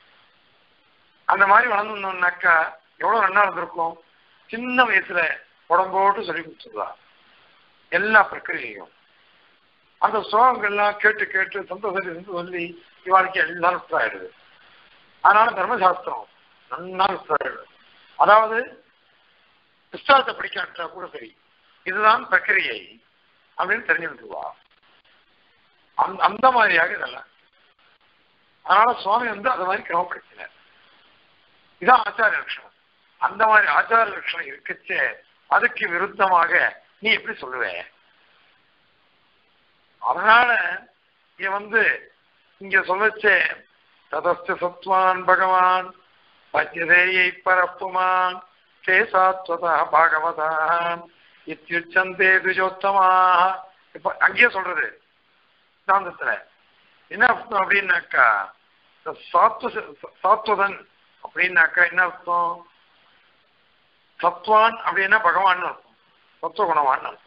அந்த மாதிரி வளர்ந்துருந்தோம்னாக்கா எவ்வளவு நல்லா இருந்திருக்கும். சின்ன வயசுல உடம்போட்டு சொல்லி கொடுத்துருவா எல்லா பிரக்கிரியையும். அந்த ஸ்லோகங்கள்லாம் கேட்டு கேட்டு சந்தோஷத்தை சொல்லி இவாளுக்கு எல்லாம் நுட்பாயிடுது. அதனால தர்மசாஸ்திரம் நல்லா நுட்பாயிடுது. அதாவது புஸ்தகத்தை படிக்காட்டா கூட சரி, இதுதான் பிரக்கிரியை அப்படின்னு தெரிஞ்சு விட்டுருவா. அந்த மாதிரியாக இதெல்லாம். அதனால சுவாமி வந்து அது மாதிரி கிரமப்படுத்தினார். இதான் ஆச்சார லட்சணம். அந்த மாதிரி ஆச்சார லட்சணம் இருக்குச்சே அதுக்கு விருத்தமாக நீ எப்படி சொல்லுவ? அதனால நீ வந்து இங்க சொல்லச்சே ததஸ்த சத்வான் பகவான் பஜ்யதேயை பரப்புமான் சேசாத்வதா பாகவதா இத்யுச்சந்தே துஜோத்தமாக. இப்ப அங்கேயே சொல்றது சித்தாந்தத்துல என்ன அப்படின்னாக்கா, சாத்வதன் அப்படின்னாக்கா என்ன அர்த்தம்? சத்வான் அப்படின்னா பகவான் அர்த்தம், சத்துவகுணவான் அர்த்தம்,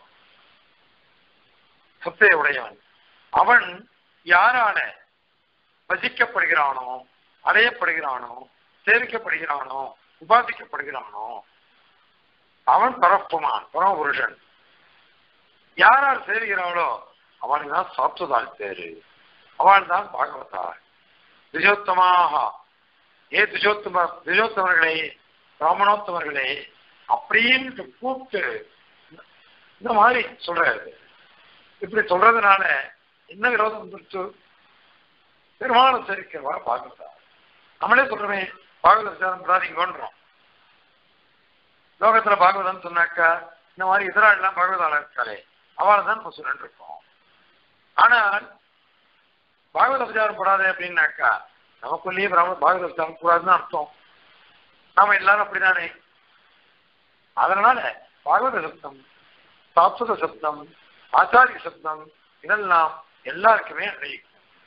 சத்தை உடையவன். அவன் யாரால வசிக்கப்படுகிறானோ, அடையப்படுகிறானோ, சேவிக்கப்படுகிறானோ, உபாசிக்கப்படுகிறானோ அவன் பரப்புமான், பரமபுருஷன். யாரால் சேவிக்கிறாளோ அவனுக்கு தான் சாத்துவதால் பேரு, அவள் தான் பாகவதாள். துஜோத்தமாக, துஜோத்தமர்களே, பிராமணோத்தமர்களே அப்படின்னு கூப்பிட்டு இந்த மாதிரி சொல்றாரு. இப்படி சொல்றதுனால என்ன விரோதம் வந்துருச்சு? பெருமாளை சரிக்கிறவா பாகவதா. நம்மளே சொல்றோமே பாகவத விசாரம் பிராதிங்கன்றோம். லோகத்துல பாகவதம் சொன்னாக்கா இந்த மாதிரி எதிராளெல்லாம் பாகவதால இருக்காளே அவளை தான் நம்ம சொல்லிட்டு இருக்கோம். ஆனால் பாகவத விசாரம் போடாதே அப்படின்னாக்கா நமக்குள்ளேயே பாகவத விசாரம் கூடாதுன்னு அர்த்தம். நாம எல்லாரும் அப்படிதானே. அதனால பாகவத சப்தம், சாத்வத சப்தம், ஆச்சாரிய சப்தம் இதெல்லாம் எல்லாருக்குமே அடையும்.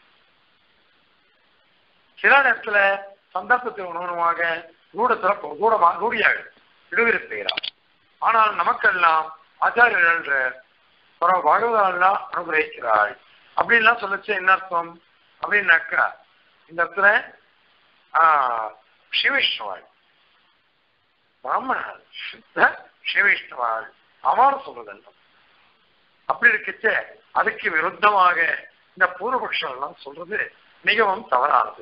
சில நேரத்துல சந்தர்ப்பத்தை உணவனமாக ரூடியாக விடுவிருக்கிறார். ஆனால் நமக்கெல்லாம் ஆச்சாரியர்கள் பாகவதாலாம் அனுகிரகிக்கிறாள் அப்படின்லாம் சொல்லச்சு என்ன அர்த்தம் அப்படின்னாக்கா இந்த இடத்துல சிவவிஷ்ணுவாள், பிராமணர் சுத்த சிவவிஷ்ணுவாள் அவன் சொல்றது. அப்படி இருக்கச்ச அதுக்கு விருத்தமாக இந்த பூர்வபக்ஷம் எல்லாம் சொல்றது மிகவும் தவறானது.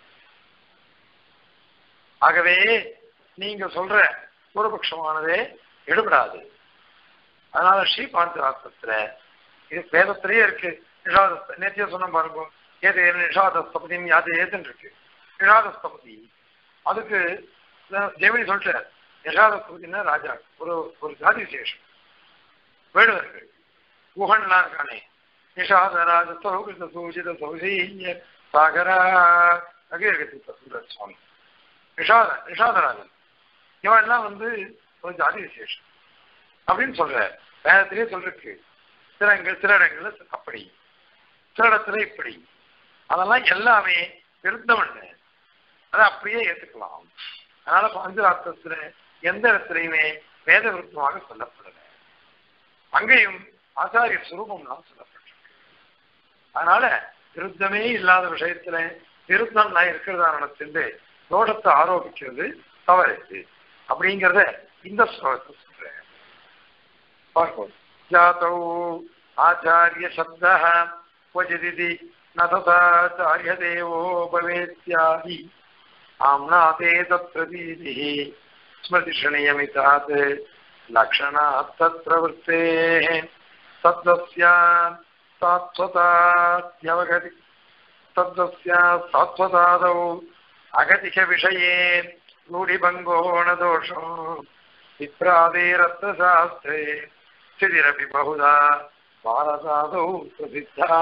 ஆகவே நீங்க சொல்ற பூர்வபக்ஷமானதே எடுபடாது. அதனால ஸ்ரீபாஞ்சராத்திரத்துல இது வேதத்திலேயே இருக்கு. நேற்றைய சொன்ன பாருங்க, ஏது நிஷாதஸ்தபதினு யாது ஏதுன்னு இருக்கு. நிஷாதஸ்தபதி அதுக்கு ஜெயமணி சொல்லிட்டார். நிஷாதஸ்தபதினா ராஜா, ஒரு ஜாதி விசேஷம். வேடுவர்கள் குஹன்லாம் இருக்கானே, நிஷாதராஜ சௌகிருத சூஜித சௌசீய சாகரா சொல்றார் சுவாமி. நிஷாதராஜன் இவன்லாம் ஒரு ஜாதி விசேஷம் அப்படின்னு சொல்ற. வேதத்திலேயே சொல்றதுக்கு சில இடங்கள்ல அப்படி, சில இடத்துல இப்படி. அதெல்லாம் எல்லாமே விருத்தம், அதை அப்படியே ஏற்றுக்கலாம். அதனால பஞ்சராத்திரத்துல எந்த இடத்துலையுமே வேத விருத்தமாக சொல்லப்படல. அங்கேயும் ஆச்சாரிய சுரூபம்லாம் சொல்லப்பட்டிருக்கு. அதனால விருத்தமே இல்லாத விஷயத்துல விருத்தம் நான் இருக்கிறதான தோஷத்தை ஆரோபிக்கிறது தவறு அப்படிங்கிறத இந்த ஸ்லோகத்தை சொல்றேன். பார்ப்போம். ஜாதௌ ஆச்சாரிய சப்தः क्वचिदिति न तथाचार्य देवो भवेत्यादि आम्नाते तत्प्रतीतिः स्मृतिषणीयमितात् लक्षणात् तत्प्रवृत्तेः तद्दस्यात् सात्वताद्यवगति तद्दस्यात् सात्वतादौ अगतिकविषये रूढिभङ्गो न दोषो विप्रादेरत्नशास्त्रे स्थितिरपि बहुधा பாரதாதோ பிரசித்தா.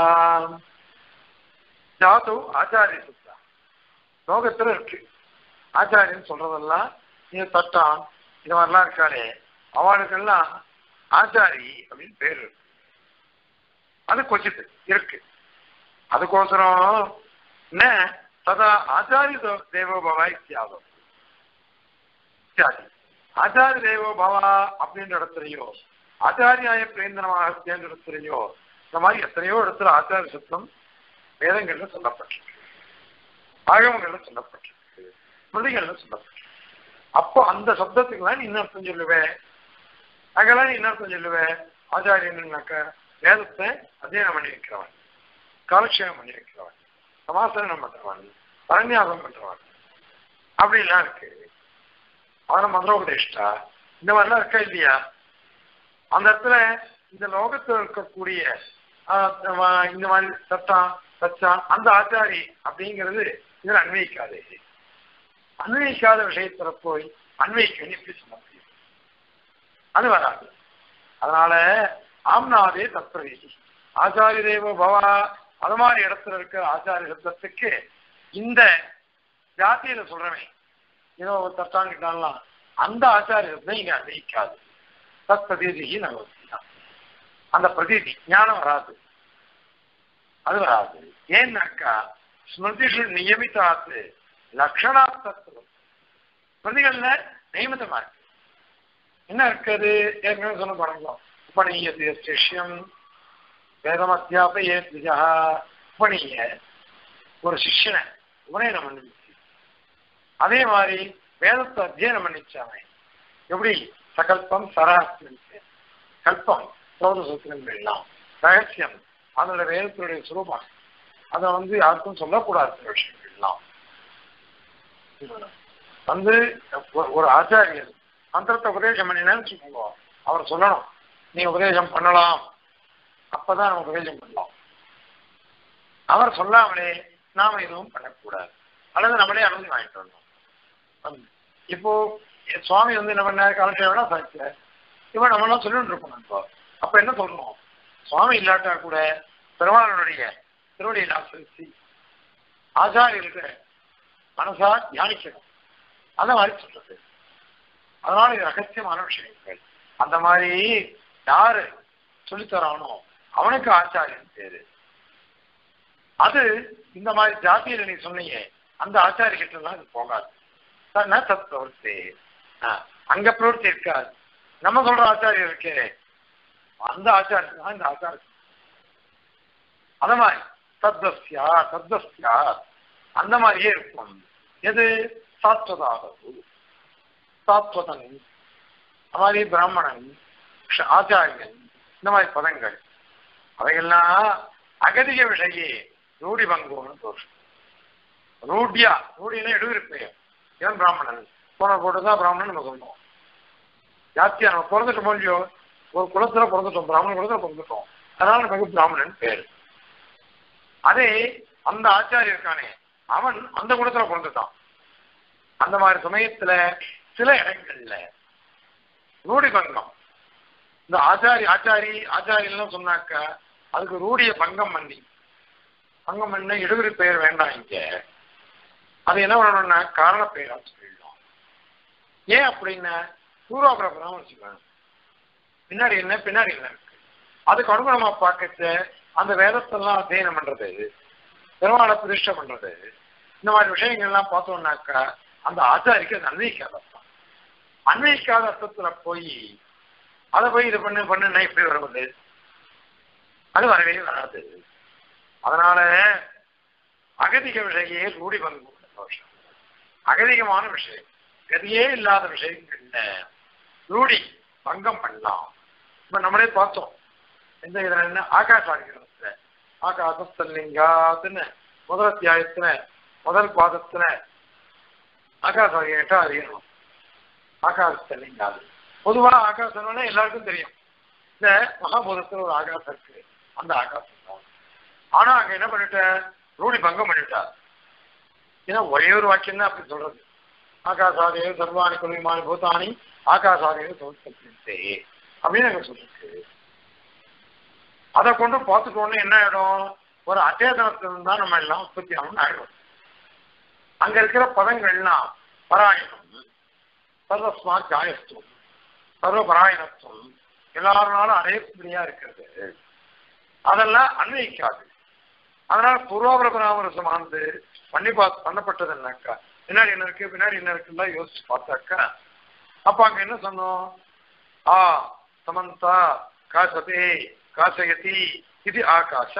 ஜாதோ ஆச்சாரிய சுத்தா லோகத்துல இருக்கு. ஆச்சாரியன்னு சொல்றதெல்லாம் இது தட்டான் இது மாதிரிலாம் இருக்காளே அவளுக்கெல்லாம் ஆச்சாரி அப்படின்னு பேர் இருக்கு. அது கொச்சித்து இருக்கு. அதுக்கோசரம் என்ன ததா ஆச்சாரிய தேவோபவா இத்தியாதோ இத்தியாதி. ஆச்சாரிய தேவோபவா அப்படின்ற இடத்துலையோ ஆச்சாரியாய பிரேந்தனமாக சேர்ந்த இடத்துலையோ இந்த மாதிரி எத்தனையோ இடத்துல ஆச்சாரிய சப்தம் வேதங்கள்ல சொல்லப்பட்டிருக்கு, ஆகமங்கள்ல சொல்லப்பட்டிருக்கு, ஸ்மிருதிகள்ல சொல்லப்பட்டிருக்கு. அப்போ அந்த சப்தத்துக்கெல்லாம் நீ என்ன அர்த்தம் சொல்லுவேன்? அங்கெல்லாம் நீ என்ன அர்த்தம் சொல்லுவேன்? ஆச்சாரியன்னாக்க வேதத்தை அத்தியனம் பண்ணி வைக்கிறவன், காலக்ஷேபம் பண்ணி வைக்கிறவன், சமாசனம் பண்றவன், பரநியாசம் பண்றவன் அப்படின்லாம் இருக்கு. அவன மந்திரோபதேஷ்டா இந்த மாதிரிலாம் இருக்கா இல்லையா? அந்த இடத்துல இந்த லோகத்தில் இருக்கக்கூடிய இந்த மாதிரி சச்சான் அந்த ஆச்சாரி அப்படிங்கிறது இதில் அன்வயிக்காது. அன்வயிக்காத விஷயத்துல போய் அன்வயிக்கணும் எப்படி சொல்ல முடியும்? அது வராது. அதனால ஆம்னாதே தத்பிரவீதி ஆச்சாரிய தேவோ பவா அது மாதிரி இடத்துல இருக்க ஆச்சாரிய சப்தத்துக்கு இந்த ஜாத்தியில சொல்றமே ஏதோ ஒரு தட்டான்கிட்டான்லாம் அந்த ஆச்சாரிய சப்தம் இங்க அன்வயிக்காது. தத் பிரதீதி நகவத்திதான். அந்த பிரதீதி ஞானம் வராது, அது வராது. ஏன்னாக்கா ஸ்மிருதிஷு நியமித்தாத்து லக்ஷணா தத்துவம் ஸ்மிருதிகள்ல நியமித்தமா இருக்கு. என்ன இருக்குது ஏற்கனவே சொன்ன பாருங்க, உபநீயது சிஷ்யம் வேதம் அத்தியாபய திஜா. உபநீய ஒரு சிஷ்யனை உபநயனம் பண்ணிச்சு, அதே மாதிரி வேதத்தை அத்தியனம் பண்ணிச்சாங்க. எப்படி சகல்பம் சராஸ்திரம், கல்பம் சோத சூத்திரங்கள் எல்லாம் ரகசியம், அதோட வேதத்துடைய சுரூபம், அதை யாருக்கும் சொல்லக்கூடாத விஷயங்கள் எல்லாம் ஒரு ஆச்சாரியர் மந்திரத்தை உபதேசம் பண்ணினேன்னு சொல்லுங்க, அவர் சொல்லணும் நீ உபதேசம் பண்ணலாம், அப்பதான் நம்ம உபதேசம் பண்ணலாம். அவர் சொல்லாமலே நாம எதுவும் பண்ணக்கூடாது, அல்லது நம்மளே அனுமதி வாங்கிட்டு வரணும். இப்போ சுவாமி என்ன பண்ணாரு, காலட்சேபனா சாய்க்கல, இப்போ நம்மளாம் சொல்லிட்டு இருக்கோம். இப்போ அப்ப என்ன சொல்லணும், சுவாமி இல்லாட்டா கூட பெருமாளுடைய திருவடியில் ஆசிரிச்சு ஆச்சாரியர்களுக்கு மனசா தியானிக்கணும், அந்த மாதிரி சொல்றது. அதனால இது ரகசியமான விஷயங்கள். அந்த மாதிரி யாரு சொல்லித்தரானோ அவனுக்கு ஆச்சாரியன் பேரு. அது இந்த மாதிரி ஜாதியில நீ சொன்னீங்க, அந்த ஆச்சாரிகிட்ட எல்லாம் இது போகாது. தத் பிரவர்த்தி, அங்க பிரவர்த்தி இருக்காது. நம்ம சொல்ற ஆச்சாரியர் இருக்கே, அந்த ஆச்சாரியன் தான் இந்த ஆச்சாரம். அந்த மாதிரி தத்வஸ்யா தத்வஸ்யா அந்த மாதிரியே இருக்கும். எது சாத்வதாகும், சாத்வதன், அந்த மாதிரி பிராமணன், ஆச்சாரியன், இந்த மாதிரி பதங்கள் அவைகள்லாம் அகதிக விஷயே ரூடி பங்குன்னு தோஷம். ரூடியா, ரூடினா எடுவிருப்பேன், ஏன் பிராமணன் போன போட்டுதான் பிராமணன் நம்ம சொன்னோம். ஜாத்தியா நம்ம பிறந்துட்டோம் இல்லையோ, ஒரு குலத்துல பிறந்துட்டோம், பிராமண குலத்துல பிறந்துட்டோம், அதனால நமக்கு பிராமணன் பேரு. அதே அந்த ஆச்சாரியர் இருக்கானே, அவன் அந்த குலத்துல பிறந்துட்டான். அந்த மாதிரி சமயத்துல சில இடங்கள்ல ரூடி பங்கம், இந்த ஆச்சாரியெல்லாம் சொன்னாக்க அதுக்கு ரூடிய பங்கம் பண்ணி, பங்கம் பண்ண இடுவிரி பெயர் வேண்டாம். இங்க அது என்ன பண்ணணும்னா காரண பெயரா சொல்லிடலாம். ஏன் அப்படின்னா பூர்வாபரம் வச்சுக்கணும், பின்னாடி என்ன பின்னாடி என்ன இருக்கு, அதுக்கு அனுகுணமா பார்க்க அந்த வேதத்தெல்லாம் அத்தியனம் பண்றது, பெருமாளை பிரதிஷ்டை பண்றது, இந்த மாதிரி விஷயங்கள்லாம் பார்த்தோம்னாக்கா அந்த ஆச்சாரிக்கு அது அன்வயிக்காத அர்த்தம். அன்வயிக்காத அர்த்தத்துல போய் அதை போய் இது பண்ணுன்னா எப்படி வருவது, அது வரவே வராது. அதனால அகதிக விஷயே ரூடி பங்கு தோஷம். அகதிகமான விஷயம், கதியே இல்லாத விஷயங்கள்ல ரூடி பங்கம் பண்ணலாம். இப்ப நம்மளே பார்த்தோம், எந்த இதுல என்ன ஆகாசாதிகரணத்துல ஆகாசலிங்காத்துன்னு முதல் அத்தியாயத்துல முதல் பாதத்துல ஆகாசாதிகம் 8வது அதிகரணம் ஆகாசலிங்காது. பொதுவா ஆகாசம்னா எல்லாருக்கும் தெரியும், இந்த மகாபூதத்துல ஒரு ஆகாசம் இருக்கு, அந்த ஆகாசம் தான். ஆனா அங்க என்ன பண்ணிட்ட, ரூடி பங்கம் பண்ணிட்டார். ஏன்னா ஒரே ஒரு வாக்கியம் தான் அப்படி சொல்றது, ஆகாசாதேவ சர்வாணி குலவிமானி பூதானி ஆகாசாதேவ சோத்தே அப்படின்னு அங்க சொல்லிருக்கு. அதை கொண்டு பார்த்துட்டோன்னு என்ன ஆயிடும், ஒரு அச்சேதனத்திலிருந்து தான் நம்ம எல்லாம் உற்பத்தி ஆகணும்னு ஆயிடும். அங்க இருக்கிற பதங்கள்லாம் பராயணம், சர்வஸ்மா ஜாயத்துவம், சர்வபராயணத்துவம், எல்லாருனாலும் அடையப்படியா இருக்கிறது, அதெல்லாம் அன்வயிக்காது. அதனால பூர்வாபரபராமரசமானது பண்ணப்பட்டதுன்னாக்கா பின்னாடி என்ன இருக்கு பின்னாடி என்ன இருக்குன்னா யோசிச்சு பார்த்தாக்கா, அப்ப அங்க என்ன சொன்னோம், சமந்தா காசதே காசயதி இது ஆகாஷ.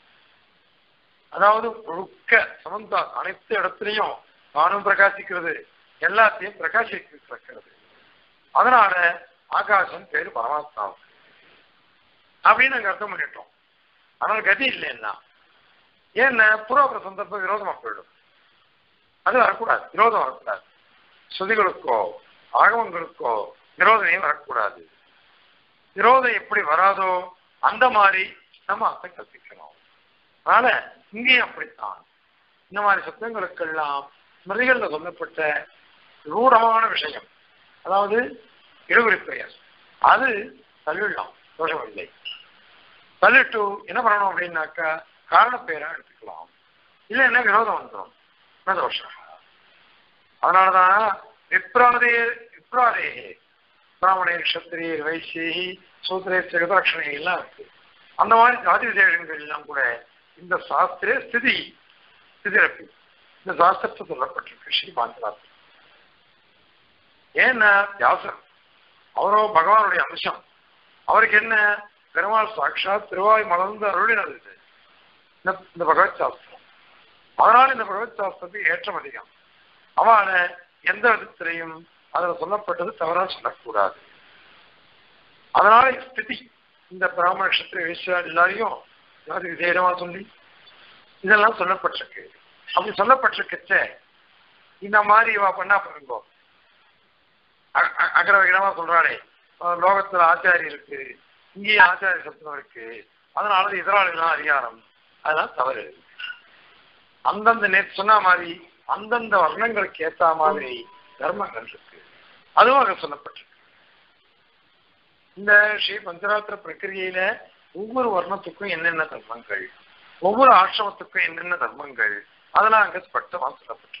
அதாவது முழுக்க சமந்தா அனைத்து இடத்துலையும் தானும் பிரகாசிக்கிறது, எல்லாத்தையும் பிரகாசிக்கிறது. அதனால ஆகாசம் பேரு பரமாத்மாவுக்கு அப்படின்னு நாங்க அர்த்தம் பண்ணிட்டோம். அதனால கதி இல்லைன்னா ஏன்னா பூர்வாபர சந்தர்ப்ப விரோதமா போயிடும், அது வரக்கூடாது, விரோதம் வரக்கூடாது. ஸ்ருதிகளுக்கோ ஆகமங்களுக்கோ விரோதமே வரக்கூடாது. விரோதம் எப்படி வராதோ அந்த மாதிரி நம்ம அர்த்தம் கற்பிக்கணும். அதனால இங்கேயும் அப்படித்தான் இந்த மாதிரி சத்தங்களுக்கெல்லாம் ஸ்மிருதிகள்ல சொல்லப்பட்ட ரூடமான விஷயம், அதாவது இழுவரி பெயர், அது தள்ளிடலாம், தோஷம் இல்லை. தள்ளிட்டு என்ன பண்ணணும் அப்படின்னாக்கா காரண பெயரா எடுத்துக்கலாம், இல்லை என்ன விரோதம் வந்துடும், என்ன தோஷம். அதனாலதான் விப்ராதே பிராமணே கஷத்திரிய வைசியி சூத்திரே ஜெகதாட்சணை எல்லாம் இருக்கு. அந்த மாதிரி ஜாதி விசேஷங்கள் எல்லாம் கூட இந்த சாஸ்திர ஸ்திதிரப்பி இந்த சாஸ்திரத்தை சொல்லப்பட்டிருக்கு. ஸ்ரீ பாஞ்சராத்திரி ஏன்னா வியாசர் அவரோ பகவானுடைய அம்சம், அவருக்கு என்ன பெருமாள் சாட்சாத் திருவாய் மலர்ந்து அருளினது இந்த பகவத் சாஸ்திரம். அதனால இந்த பகவத் சாஸ்திரத்துக்கு ஏற்றம் அதிகம். அவனை எந்த விதத்திலையும் அதில் சொல்லப்பட்டது தவறா சொல்லக்கூடாது. அதனால ஸ்திதி இந்த பிராமண நட்சத்திர வேஷ்யா எல்லாரையும் விசேடமா சொல்லி இதெல்லாம் சொல்லப்பட்டிருக்கு. அப்படி சொல்லப்பட்டிருக்கச்ச இந்த மாதிரி இவா பண்ணா பாருங்கோ, அகரவகிடமா சொல்றாளே லோகத்துல ஆச்சாரி இருக்கு, இங்கேயும் ஆச்சாரிய சப்தம் இருக்கு, அதனால எதிராளிகளாம் அதிகாரம், அதெல்லாம் தவறு. அந்தந்த நேற்று சொன்ன மாதிரி அந்தந்த வர்ணங்களுக்கு ஏற்ற மாதிரி தர்மங்கள் இருக்கு, அதுவும் அங்க சொல்லப்பட்டிருக்கு. இந்த ஸ்ரீ பஞ்சராத்திர பிரக்கிரியில ஒவ்வொரு வர்ணத்துக்கும் என்னென்ன தர்மங்கள், ஒவ்வொரு ஆசிரமத்துக்கும் என்னென்ன தர்மங்கள், அதெல்லாம் அங்க ஸ்பஷ்டமா சொல்லப்பட்டிருக்கு.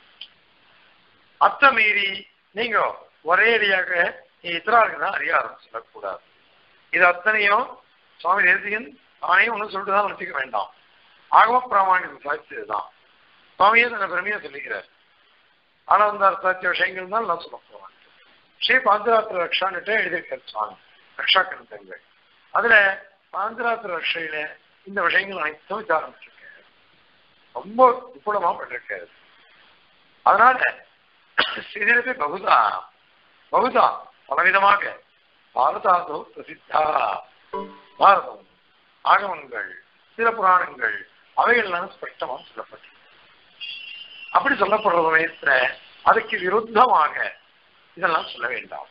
அத்தை மீறி நீங்க ஒரே அடியாக இத்தராளுக்கு தான் அதிகாரம் சொல்லக்கூடாது. இது அத்தனையும் சுவாமி தேசிகன் தானையும் ஒன்றும் சொல்லிட்டு தான் வச்சுக்க வேண்டாம். ஆகம பிராமணியம் சாட்சியதுதான். சுவாமியே தன்னை பெருமையா சொல்லிக்கிறார். ஆனந்தார் சாட்சிய விஷயங்கள் தான் நான் சொல்ல போறேன். ஸ்ரீ பாஞ்சராத்திர ரக்ஷான்னுட்டு எழுதியிருக்கார் சுவாமி, ரக்ஷா கருத்தங்கள். அதுல பாஞ்சராத்திர ரக்ஷையில இந்த விஷயங்கள் அனைத்தும் விசாரம் பண்ணிருக்காரு, ரொம்ப விபுலமா பண்ணிருக்காரு. அதனால ஸ்ரீதேவி பகுதா பகுதா பலவிதமாக பாரதாதோ பிரசித்தா, பாரதம் ஆகமங்கள் சில புராணங்கள் அவைகள்லாம் ஸ்பஷ்டமா சொல்லப்பட்டிருக்கு. அப்படி சொல்லப்படுற சமயத்துல அதுக்கு விருத்தமாக இதெல்லாம் சொல்ல வேண்டாம்.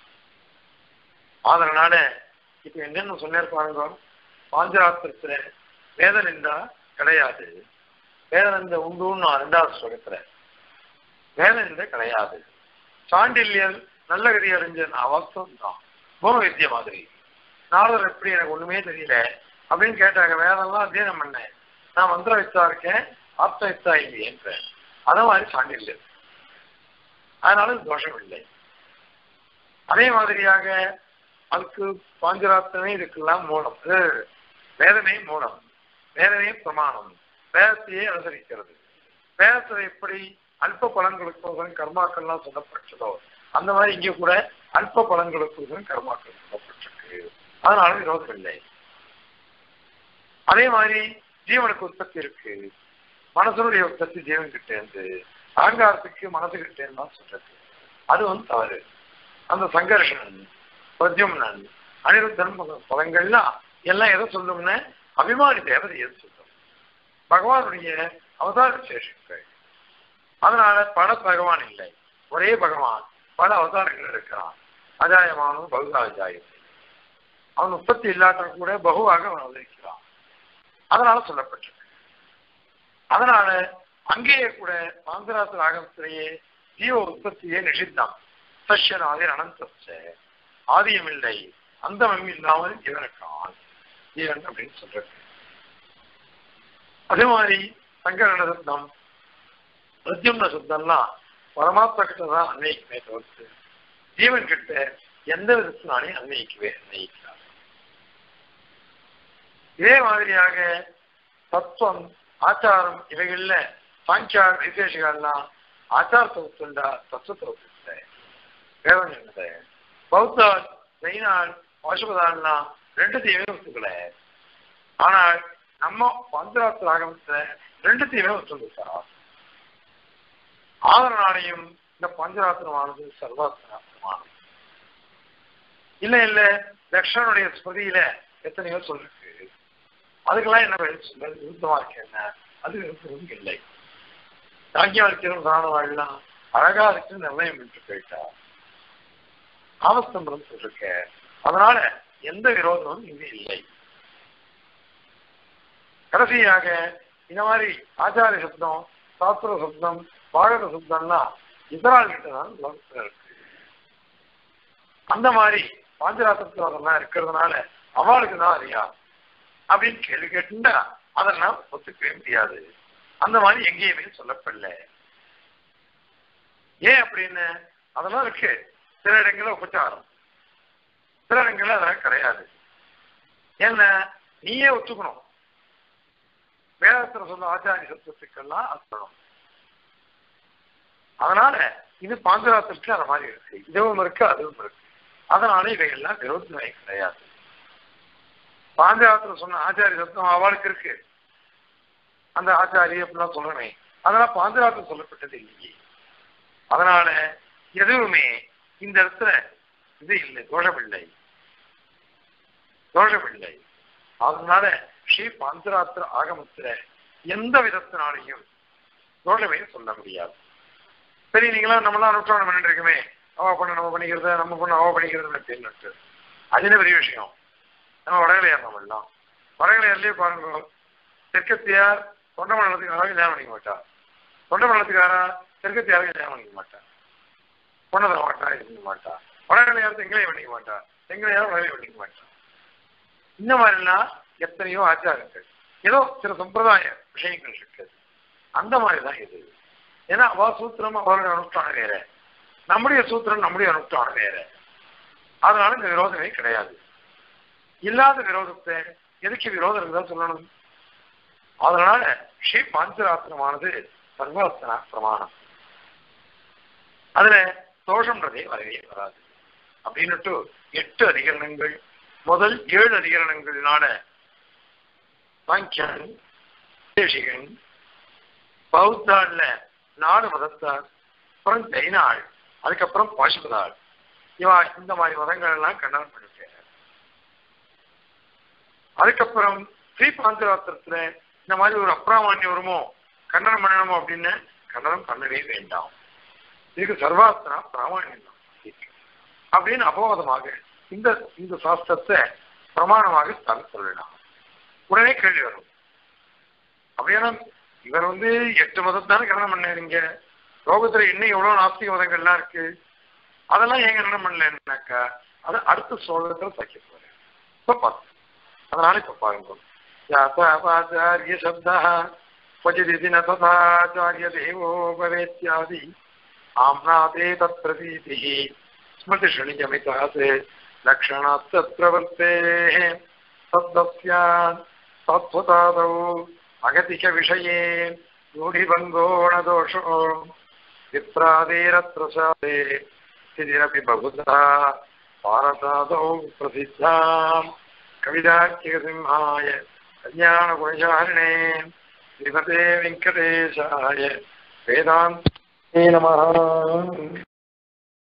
அதனால இப்ப என்னன்னு சொன்னிருப்பாங்க, பாஞ்சராத்திரத்துல வேதனிந்தா கிடையாது, வேதனிந்த உண்டுன்னு 2வது ஸ்லோகத்துல வேதனிந்த கிடையாது. சாண்டில்யல் நல்ல கதி அறிஞ்ச அவஸ்தம் தான் பூர்வ வித்திய மாதிரி. நாரதர் எப்படி எனக்கு ஒண்ணுமே தெரியல அப்படின்னு கேட்டாங்க, வேதம்லாம் அத்தியனம் பண்ணேன், நான் மந்திர வித்தா இருக்கேன், ஆப்த வித்தா இல்லையேன்ற. அத மாதிரி சாண்டில்யல், அதனால தோஷம் இல்லை. அதே மாதிரியாக அதுக்கு பாஞ்சராத்திரமே இதுக்கெல்லாம் மூலம், வேதமே மூலம், வேதமே பிரமாணம், வேதத்தையே அனுசரிக்கிறது. வேதத்தை எப்படி அல்ப பலன்களுக்கு கர்மாக்கள்லாம் சொல்லப்பட்டதோ அந்த மாதிரி இங்கே கூட அல்ப பலன்களுக்கு கர்மாக்கள் சொல்லப்பட்டிருக்கு. அதனால விரோதம் இல்லை. அதே மாதிரி ஜீவனுக்கு உற்பத்தி இருக்கு, மனசனுடைய உற்பத்தி ஜீவன் கிட்ட இருந்து, அகங்காரத்துக்கு மனசு கிட்ட இருந்து தான் சொல்றது. அது தவறு. அந்த சங்கர்ஷன், பிரத்யும்னன், அனிருத்தன் பதங்கள்லாம் எல்லாம் எதை சொல்லும்னு அபிமானி தேவதை எது சொல்லும், பகவானுடைய அவதார விசேஷங்கள். அதனால பல பகவான் இல்லை, ஒரே பகவான் பல அவதாரங்கள் இருக்கிறான். அஜாயமானும் பகுதாஜாயம், அவன் உற்பத்தி இல்லாட்ட கூட பகுவாக அவன் அவதரிக்கிறான். அதனால சொல்லப்பட்டிருக்கு. அதனால அங்கேயே கூட பாஞ்சராத்திர ஆகமத்திலேயே ஜீவ உற்பத்தியே நிஷித்தான். சஷ்யனாதிர் அனந்தச்ச, ஆதியம் இல்லை அந்தமம் இல்லாமல் ஜீவனுக்கான் ஜீவன் அப்படின்னு சொல்றது. அதே மாதிரி சங்கரண சப்தம், பிரத்யும்ன சப்தம்லாம் பரமாத்மா கிட்ட தான் அன்வயிக்குமே தவிர்த்து ஜீவன் கிட்ட எந்த விதத்தினாலே அன்வயிக்கிறார். இதே மாதிரியாக தத்துவம், ஆச்சாரம் இவைகள்ல சாங்கியார் விசேஷங்கள்லாம் ஆச்சாரத்தை ஒத்துண்டா தத்துவத்தை ஒத்துட்ட வேதம் என்னது. பௌத்தால் ஜெயினால் பாசுபதான்லாம் ரெண்டுத்தையுமே ஒத்துக்கல. ஆனால் நம்ம பாஞ்சராத்திர ஆகமத்துல ரெண்டுத்தையுமே ஒத்துண்டா. ஆதரனாலையும் இந்த பஞ்சராத்திரமானது சர்வாத்திரமானது இல்லை. இல்ல தக்ஷனுடைய ஸ்மிருதியில எத்தனையோ சொல்லிருக்கு, அதுக்கெல்லாம் என்ன விருத்தமா இருக்கு, என்ன அது விருப்பம் இல்லை. யாக்கியாதித்யரும் பிராணவாழ்லாம் அழகா இருக்கு நிர்ணயம் பண்ணிட்டு போயிட்டா. ஆமஸ்தம்பரம் சொல்லிருக்க. அதனால எந்த விரோதமும் இங்க இல்லை. கடைசியாக இந்த மாதிரி ஆச்சாரிய சப்தம், சாஸ்திர சப்தம், பாகர சப்தம்லாம் இதரால் கிட்டதான் லோகத்துல இருக்கு. அந்த மாதிரி பாஞ்சராத்திரத்துல அதெல்லாம் இருக்கிறதுனால அவளுக்கு தான் அறியா அப்படின்னு கேள்வி கேட்டுண்டா அதெல்லாம் ஒத்துக்கவே முடியாது. அந்த மாதிரி எங்கேயுமே சொல்லப்படல. ஏன் அப்படின்னு அதெல்லாம் இருக்கு. சில இடங்கள்ல உபச்சாரம், சில இடங்கள்ல அதெல்லாம் கிடையாது. ஏன்னா நீயே ஒத்துக்கணும். வேதத்துல சொல்ல ஆச்சாரிய சத்துவத்துக்கெல்லாம் அர்த்தம். அதனால இது பாஞ்சராத்திரத்துக்கு அந்த மாதிரி இருக்கு, இதுவும் இருக்கு அதுவும் இருக்கு. அதனால இவைகள்லாம் விரோதமே கிடையாது. பாஞ்சராத்திரம் சொன்ன ஆச்சாரிய சப்தம் அவளுக்கு இருக்கு, அந்த ஆச்சாரிய அப்படிலாம் சொல்லணுமே, அதனால பாஞ்சராத்திரம் சொல்லப்பட்டது இல்லையே. அதனால எதுவுமே இந்த இடத்துல இது இல்லை, தோஷமில்லை. அதனால ஸ்ரீ பாஞ்சராத்திர ஆகமத்துல எந்த விதத்தினாலையும் தோஷமே சொல்ல முடியாது. சரி, நீங்களாம் நம்மளாம் அனுஷ்டானம் பண்ணிட்டு இருக்குமே, அவ பண்ண நம்ம பண்ணிக்கிறது, நம்ம பண்ண அவ பண்ணிக்கிறது அப்படின்னு அது என்ன பெரிய விஷயம். நம்ம வடகலையார் நம்ம எல்லாம் வடகலையார்லயே பாருங்க, தெற்கத்தியார் தொண்டமண்டலத்துக்காராக கல்யாணம் பண்ணிக்க மாட்டார், தொண்டமண்டலத்துக்காரா தெற்கத்தியாருக்கு கல்யாணம் பண்ணிக்க மாட்டார், பொண்ணை தர மாட்டா, இருக்க மாட்டா. வடகலையார் தெங்கலையும் பண்ணிக்க மாட்டார், தெங்கலையாரும் வடகலையும் பண்ணிக்க மாட்டார். இந்த மாதிரிலாம் எத்தனையோ ஆச்சாரங்கள், ஏதோ சில சம்பிரதாய விஷயங்கள் இருக்குது. அந்த மாதிரிதான் இது. ஏன்னா அவ சூத்திரம் அவருடைய அனுஷ்டானம் வேற, நம்முடைய சூத்திரம் நம்முடைய அனுஷ்டானம் வேற. அதனால இந்த விரோதமே கிடையாது. இல்லாத விரோதத்தை எதுக்கு விரோதம் இருந்தால் சொல்லணும்? அதனால ஸ்ரீ பாஞ்சராத்திரமானது சர்வாஸ்தனா பிரமாணம், அதுல தோஷம்ன்றதே வரவே வராது அப்படின்னுட்டு 8 அதிகரணங்கள், முதல் 7 அதிகரணங்களான சாங்கியன், தேசிகன், பௌத்தாள்ல 4 மதத்தார், அப்புறம் ஜெயினாள், அதுக்கப்புறம் பாசுபதாள், இவா இந்த மாதிரி மதங்கள் எல்லாம் கண்டனம் பண்ணிட்டு, அதுக்கப்புறம் ஸ்ரீ பாஞ்சராத்திரத்துல இந்த மாதிரி ஒரு அப்பிராமான்யம் வருமோ, கண்டனம் பண்ணணுமோ அப்படின்னு கண்டனம் பண்ணவே வேண்டாம், இதுக்கு சர்வாஸ்தனா பிராமான்யம் தான் அப்படின்னு அபவாதமாக இந்த இந்த சாஸ்திரத்தை பிரமாணமாக சொல்லலாம். உடனே கேள்வி வரும், அப்படின்னா இவர் 8 மதத்தானே கண்டனம் பண்ணீங்க, லோகத்துல இன்னும் எவ்வளவு நாஸ்திக மதங்கள்லாம் இருக்கு, அதெல்லாம் ஏன் கண்டனம் பண்ணலன்னாக்கா அது அடுத்த சோழத்துல தைக்க போறேன். இப்ப பார்த்து அதனால இப்ப பாருங்க, யாத்தாச்சாரிய சப்தா क्वचिदिति न तथाचार्य देवो भवेत्यादि आम्नादे तत्प्रतीतिः स्मृतिशृणियमितात् लक्षणात् तत्प्रवृत्तेः तद्दस्यात् तत्त्वतादौ अगतिकविषये रूढिभङ्गो न दोषो विप्रादेरत्र सादे स्थितिरपि बहुधा भारतादौ प्रसिद्धाम् कवितार्किकसिंहाय कल्याणगुणचारिणे श्रीमते वेङ्कटेशाय वेदान्ते नमः।